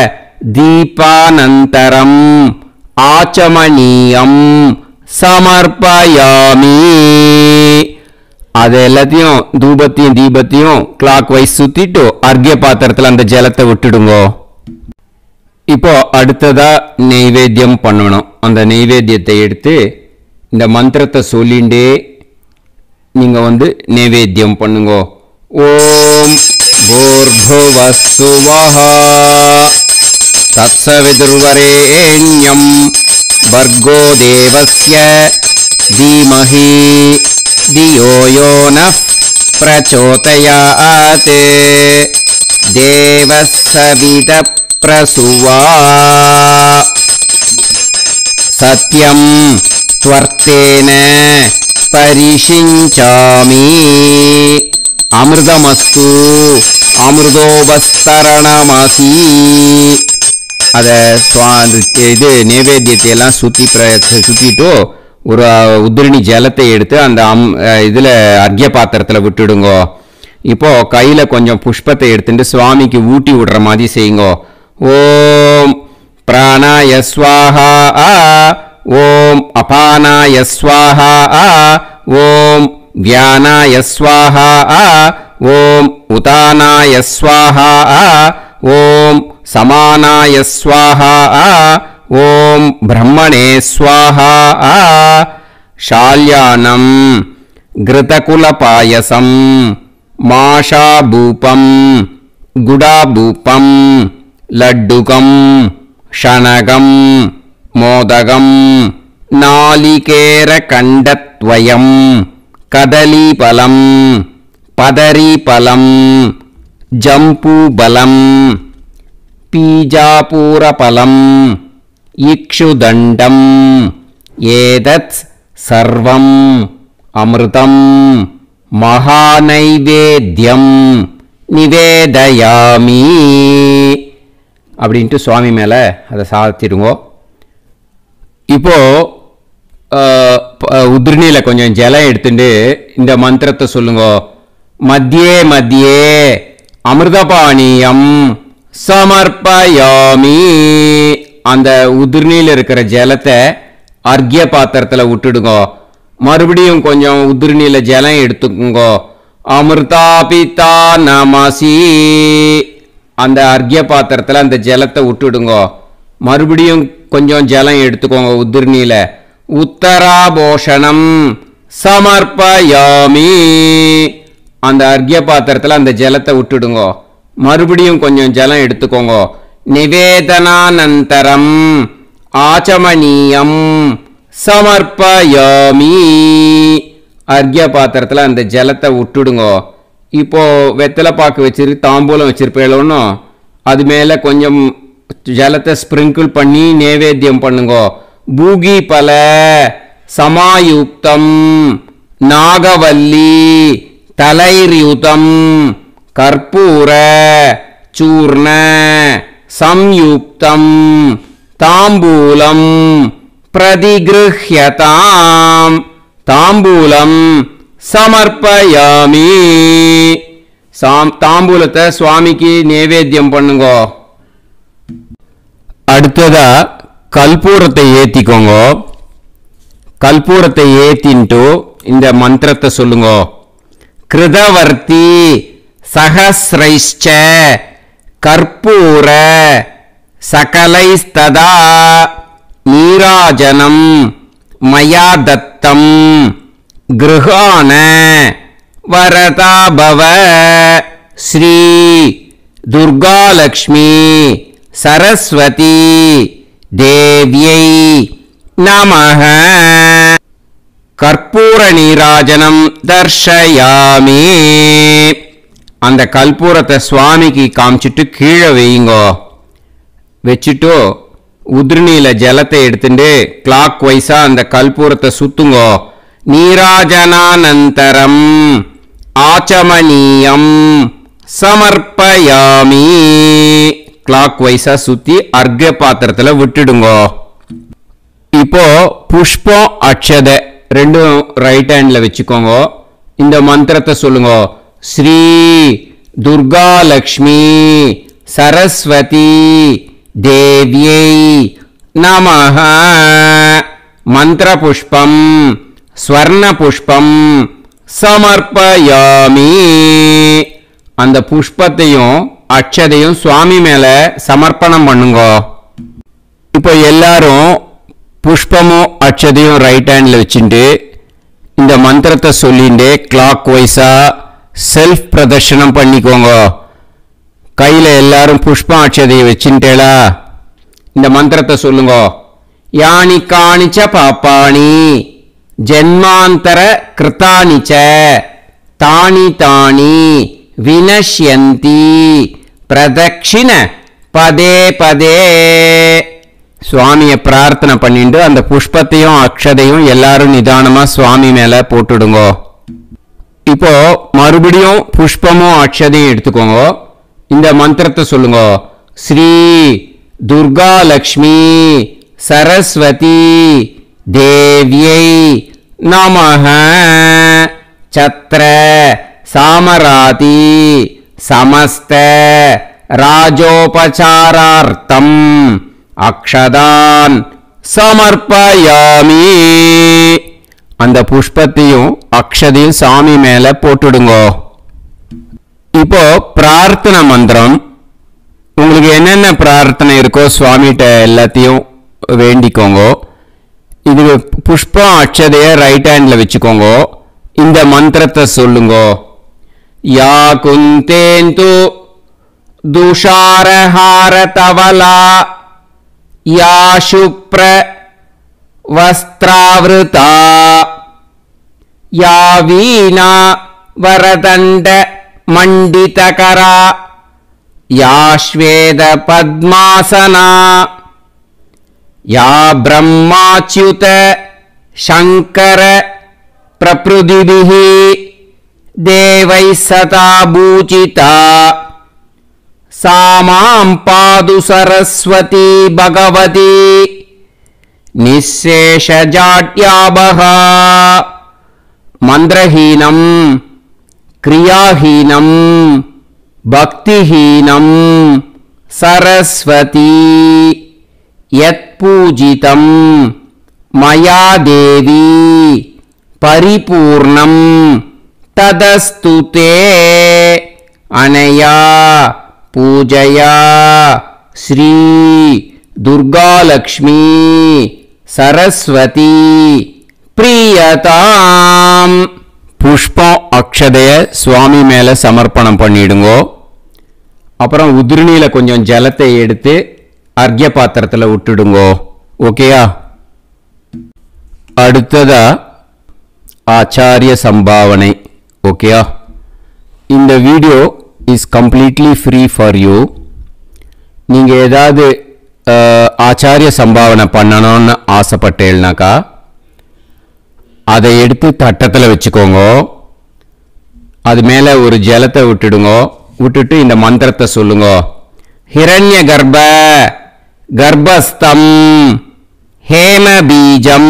தீபானந்தரம் ஆச்சமணியம் சமர்ப்பயாமி. அது எல்லாத்தையும் தூபத்தையும் தீபத்தையும் கிளாக் வைஸ் சுத்திட்டு அர்க்ய பாத்திரத்தில் அந்த ஜலத்தை விட்டுடுங்க. இப்போ அடுத்ததா நைவேத்தியம் பண்ணணும். அந்த நைவேத்தியத்தை எடுத்து இந்த மந்திரத்தை சொல்லிண்டே நீங்க வந்து நைவேத்தியம் பண்ணுங்க. ஓம் பூர்புவஸ்ஸுவஹ தத்சவிதுர்வரேண்யம் भर्गो देवस्य धीमहि धियो यो नः प्रचोदयात् देवः सवितः प्रसुवा सत्यं त्वर्तेन परिषिञ्चामि अमृतमस्तु अमृतोपस्तरणमसि அதை இது நைவேத்தியத்தை எல்லாம் சுற்றி பிர சுற்றிட்டு ஒரு உதிரணி ஜலத்தை எடுத்து அந்த அம் இதில் அர்க்ய பாத்திரத்தில் விட்டுடுங்கோ. இப்போது கையில் கொஞ்சம் புஷ்பத்தை எடுத்துட்டு சுவாமிக்கு ஊட்டி விடுற மாதிரி செய்யுங்கோ. ஓம் பிராணாய ஸ்வாஹா, ஓம் அபானாய ஸ்வாஹா, ஓம் வியானாய ஸ்வாஹா, ஓம் உதானாய ஸ்வாஹா, ஓம் समानाय स्वाहा, ओम ब्रह्मणे स्वाहा, शाल्यानं घृतकुलपायसं माशाभूपं गुडाभूपं लड्डुकं शनगं मोदगं नालिकेरकण्डद्वयं कदलीफलं पदरीफलं जम्बूफलं पीजापूरफलम् इक्षुदण्डम् एतत् सर्वम् अमृतं महानैवेद्यं निवेदयामि அப்படின்ட்டு சுவாமி மேலே அதை சாத்திடுங்கோ. இப்போ உதிரணியில் கொஞ்சம் ஜலம் எடுத்துட்டு இந்த மந்திரத்தை சொல்லுங்க. மத்தியே மத்தியே அமிர்தபானியம் சமர்ப்பயாமி. அந்த உதிரணியில் இருக்கிற ஜலத்தை அர்க்ய பாத்திரத்தில் விட்டுடுங்க. மறுபடியும் கொஞ்சம் உதிரணியில் ஜலம் எடுத்துக்கோங்க. அமிர்தா பிதா நமசி. அந்த அர்க்ய பாத்திரத்தில் அந்த ஜலத்தை விட்டுடுங்க. மறுபடியும் கொஞ்சம் ஜலம் எடுத்துக்கோங்க உதிரணியில். உத்தராபோஷணம் சமர்ப்பயாமி. அந்த அர்க்ய பாத்திரத்தில் அந்த ஜலத்தை விட்டுடுங்க. மறுபடியும் கொஞ்சம் ஜலம் எடுத்துக்கோங்க. நிவேதனானந்தரம் ஆச்சமனீயம் சமர்ப்பயாமி. அர்க்ய பாத்திரத்தில் அந்த ஜலத்தை விட்டுடுங்க. இப்போ வெத்தலை பாக்கு வச்சிரு தாம்பூலம் வச்சிருப்பேளோன்னு அது மேலே கொஞ்சம் ஜலத்தை ஸ்ப்ரிங்கிள் பண்ணி நைவேத்தியம் பண்ணுங்க. பூகி பல சமாயுக்தம் நாகவல்லி தலைர்யுதம் கற்பூர சூர்ண சம்யுக்தம் தாம்பூலம் பிரதிகிருஹ்யதாம். தாம்பூலம் சமர்ப்பயாமி. தாம்பூலத்தை சுவாமிக்கு நைவேத்தியம் பண்ணுங்க. அடுத்ததா கல்பூரத்தை ஏத்திக்கோங்க. கல்பூரத்தை ஏத்தின்ட்டு இந்த மந்திரத்தை சொல்லுங்க. கிருதவர்த்தி சஹஸ்ரைஷ்ச கற்பூர சகலைஸ்ததா நீராஜனம் மயா தத்தம் கிருஹான வரதா பவ. ஸ்ரீ துர்காலக்ஷ்மி சரஸ்வதி தேவ்யை நமஹ. கற்பூர நீராஜனம் தர்ஷயாமி. அந்த கற்பூரத்தை சுவாமிக்கு காமிச்சிட்டு கீழே வையுங்கோ. வச்சுட்டு உதிரணியில் ஜலத்தை எடுத்துட்டு கிளாக் வைஸா அந்த கற்பூரத்தை சுத்துங்கோ. நீராஜனானந்தரம் ஆச்சமனீயம் சமர்ப்பயாமி. கிளாக் வைஸா சுத்தி அர்க்ய பாத்திரத்தில் விட்டுடுங்கோ. இப்போ புஷ்பம் அக்ஷதை ரெண்டும் ரைட் ஹேண்ட்ல வச்சுக்கோங்க. இந்த மந்திரத்தை சொல்லுங்க. ஸ்ரீ துர்காலக்ஷ்மி சரஸ்வதி தேவ்யை நமஹ. மந்திர புஷ்பம் ஸ்வர்ண புஷ்பம் சமர்ப்பயாமி. அந்த புஷ்பத்தையும் அக்ஷதையும் சுவாமி மேல சமர்ப்பணம் பண்ணுங்க. இப்போ எல்லாரும் புஷ்பமும் அக்ஷதையும் ரைட் ஹேண்ட்ல வச்சுட்டு இந்த மந்திரத்தை சொல்லிட்டு கிளாக் வைஸா செல்ஃப் பிரதர்ஷனம் பண்ணிக்கோங்க. கையில எல்லாரும் புஷ்பம் அக்ஷதையை வச்சுட்டேளா? இந்த மந்திரத்தை சொல்லுங்க. யானி காணிச்ச பாப்பாணி ஜென்மாந்தர கிருதானிச்ச தானி தானி வினஷ்யந்தி பிரதக்ஷிண பதே பதே. சுவாமியை பிரார்த்தனை பண்ணிட்டு அந்த புஷ்பத்தையும் அக்ஷதையும் எல்லாரும் நிதானமா சுவாமி மேல போட்டுடுங்க. இப்போ மறுபடியும் புஷ்பமும் அக்ஷதையும் எடுத்துக்கோங்க. இந்த மந்திரத்தை சொல்லுங்க. ஸ்ரீ துர்காலக்ஷ்மி சரஸ்வதி தேவ்யை நமஹ. சத்ர சாமராதி சமஸ்த ராஜோபசாரார்த்தம் அக்ஷதான் சமர்ப்பயாமி. அந்த புஷ்பத்தையும் அக்ஷதையும் சாமி மேல போட்டுடுங்க. இப்போ பிரார்த்தனை மந்திரம். உங்களுக்கு என்னென்ன பிரார்த்தனை இருக்கோ சுவாமிகிட்ட எல்லாத்தையும் வேண்டிக்கோங்க. இது புஷ்பம் அக்ஷதைய ரைட் ஹேண்ட்ல வச்சுக்கோங்க. இந்த மந்திரத்தை சொல்லுங்க. யா குந்தேந்து दुषारहारतवला या शुप्र वस्त्रावृता या वीणा वरदण्ड मंडितकरा या श्वेत पद्मासना या ब्रह्माच्युत शंकर प्रकृतिभिः देवैः सदा पूजिता सा मां पातु सरस्वती भगवती निःशेषजाड्यापः। मंत्रहीनं क्रियाहीनं भक्तिहीनं सरस्वती यत्पूजितं मया देवी परिपूर्णं तदस्तु ते अनया पूजया श्री दुर्गालक्ष्मी सरस्वती प्रियताम। पुष्पम अक्षदय स्वामी मेल समर्पणम पण्णिडुंगो। அப்புறம் உதிரணியில கொஞ்சம் ஜலத்தை எடுத்து அர்க்ய பாத்திரத்துல விட்டுடுங்கோ. ஓகேயா? அடுத்ததா ஆச்சாரிய சம்பாவனை. ஓகேயா? இந்த video is completely free for you. நீங்க ஏதாவது ஆச்சாரிய சம்பாவனை பண்ணணும்னு ஆசைப்பட்டேல்னாக்கா அதை எடுத்து தட்டத்துல வெச்சுக்கோங்க. அது மேல ஒரு ஜலத்தை விட்டுடுங்க. விட்டுட்டு இந்த மந்திரத்தை சொல்லுங்க. हिरण्य गर्भ गर्भस्थम हेम बीजम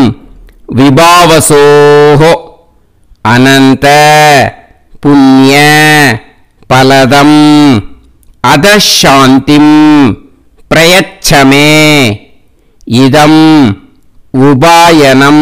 विभावसोः अनंत पुण्य फलदम अदशांतिम प्रयच्छ मे इदम उपायनम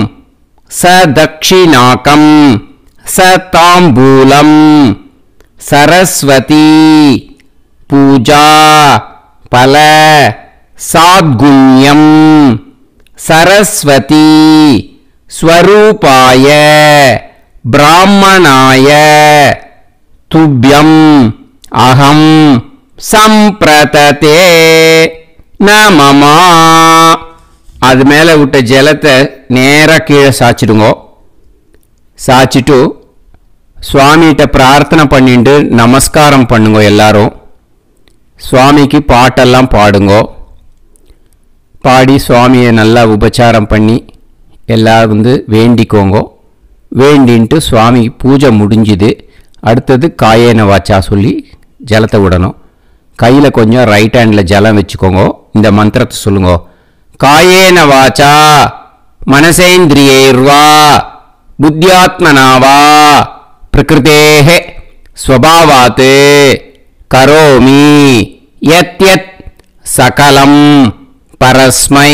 सदक्षिणाकम सतांबूलम सरस्वती पूजा फल साद्गुण्यम सरस्वती स्वरूपाय ब्राह्मणाय तुभ्यं अहम संप्रतते नमः। அது மேல விட்ட ஜலத்தை நேரா கீழே சாச்சிடுங்க. சாச்சிட்டு சுவாமிகிட்ட பிரார்த்தனை பண்ணிட்டு நமஸ்காரம் பண்ணுங்க. எல்லாரும் சுவாமிக்கு பாட்டெல்லாம் பாடுங்க. பாடி சுவாமியை நல்லா உபச்சாரம் பண்ணி எல்லாரும் வந்து வேண்டிக்கோங்க. வேண்டின்ட்டு சுவாமி பூஜை முடிஞ்சுது. அடுத்தது காயேன வாச்சா சொல்லி ஜலத்தை விடணும். கையில் கொஞ்சம் ரைட் ஹேண்டில் ஜலம் வச்சுக்கோங்க. இந்த மந்திரத்தை சொல்லுங்க. காயேன வாச்சா மனசேந்திரியைர்வா புத்தியாத்மனாவா प्रकृतेः स्वभावात् करोमि यत् यत् सकलं परस्मै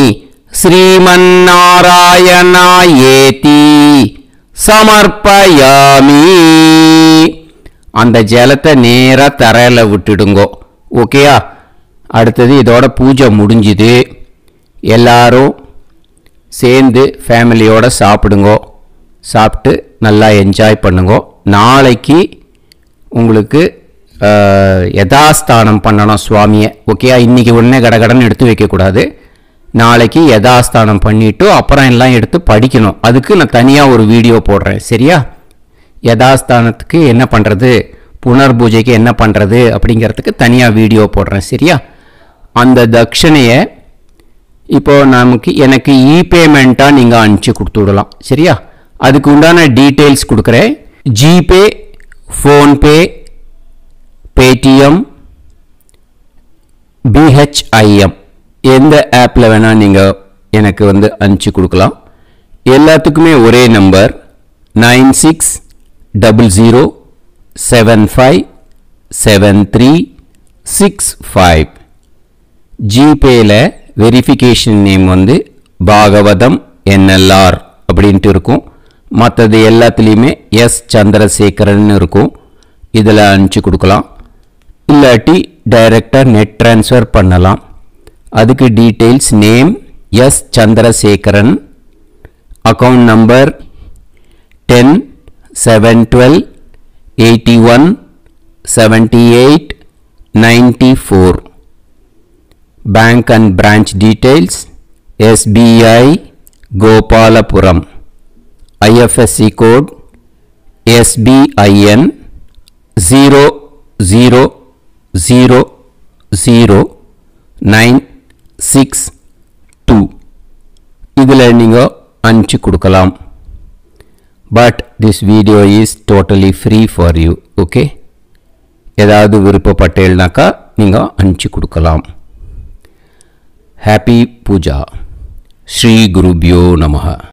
श्रीमन्नारायणायेति समर्पयामि। அந்த ஜலத்தை நேரா தரையில விட்டுடுங்கோ. ஓகேயா? அடுத்தது இதோட பூஜை முடிஞ்சுது. எல்லாரும் சேர்ந்து ஃபேமிலியோட சாப்பிடுங்கோ. சாப்பிட்டு நல்லா என்ஜாய் பண்ணுங்க. நாளைக்கு உங்களுக்கு யதாஸ்தானம் பண்ணணும் சுவாமியை. ஓகேயா? இன்றைக்கி உடனே கடகடன்னு எடுத்து வைக்கக்கூடாது. நாளைக்கு யதாஸ்தானம் பண்ணிவிட்டு அப்புறம் எல்லாம் எடுத்து படிக்கணும். அதுக்கு நான் தனியாக ஒரு வீடியோ போடுறேன். சரியா? யதாஸ்தானத்துக்கு என்ன பண்ணுறது, புனர்பூஜைக்கு என்ன பண்ணுறது அப்படிங்கிறதுக்கு தனியாக வீடியோ போடுறேன். சரியா? அந்த தட்சணையை இப்போது நமக்கு எனக்கு இ பேமெண்ட்டாக நீங்கள் அனுப்பிச்சி கொடுத்து விடலாம். சரியா? அதுக்கு உண்டான டீட்டெயில்ஸ் கொடுக்குறேன். ஜிபே, ஃபோன்பே, பேடிஎம், பிஹெச்ஐஎம் எந்த ஆப்பில் வேணால் நீங்கள் எனக்கு வந்து அனுப்பிச்சி கொடுக்கலாம். எல்லாத்துக்குமே ஒரே number nine six double zero seven five seven three six five. ஜிபேயில் வெரிஃபிகேஷன் நேம் வந்து பாகவதம் என்எல்ஆர் அப்படின்ட்டு இருக்கும். மற்றது எல்லாத்துலேயுமே எஸ் சந்திரசேகரன் இருக்கும். இதில் அனுப்பிச்சி கொடுக்கலாம். இல்லாட்டி டைரெக்டாக நெட் ட்ரான்ஸ்ஃபர் பண்ணலாம். அதுக்கு details name S Chandrasekaran, account number ten seven twelve eighty one seventy eight ninety-four. Bank and branch details S B I Gopalapuram. I F S C code S B I N zero zero zero zero nine six two. இதில் நீங்கள் அனுப்பிச்சு கொடுக்கலாம். But this video is totally free for you. Okay? ஏதாவது விருப்பப்பட்டேல்னாக்கா நீங்கள் அனுப்பிச்சு கொடுக்கலாம். Happy Puja. Shri Gurubhyo Namaha.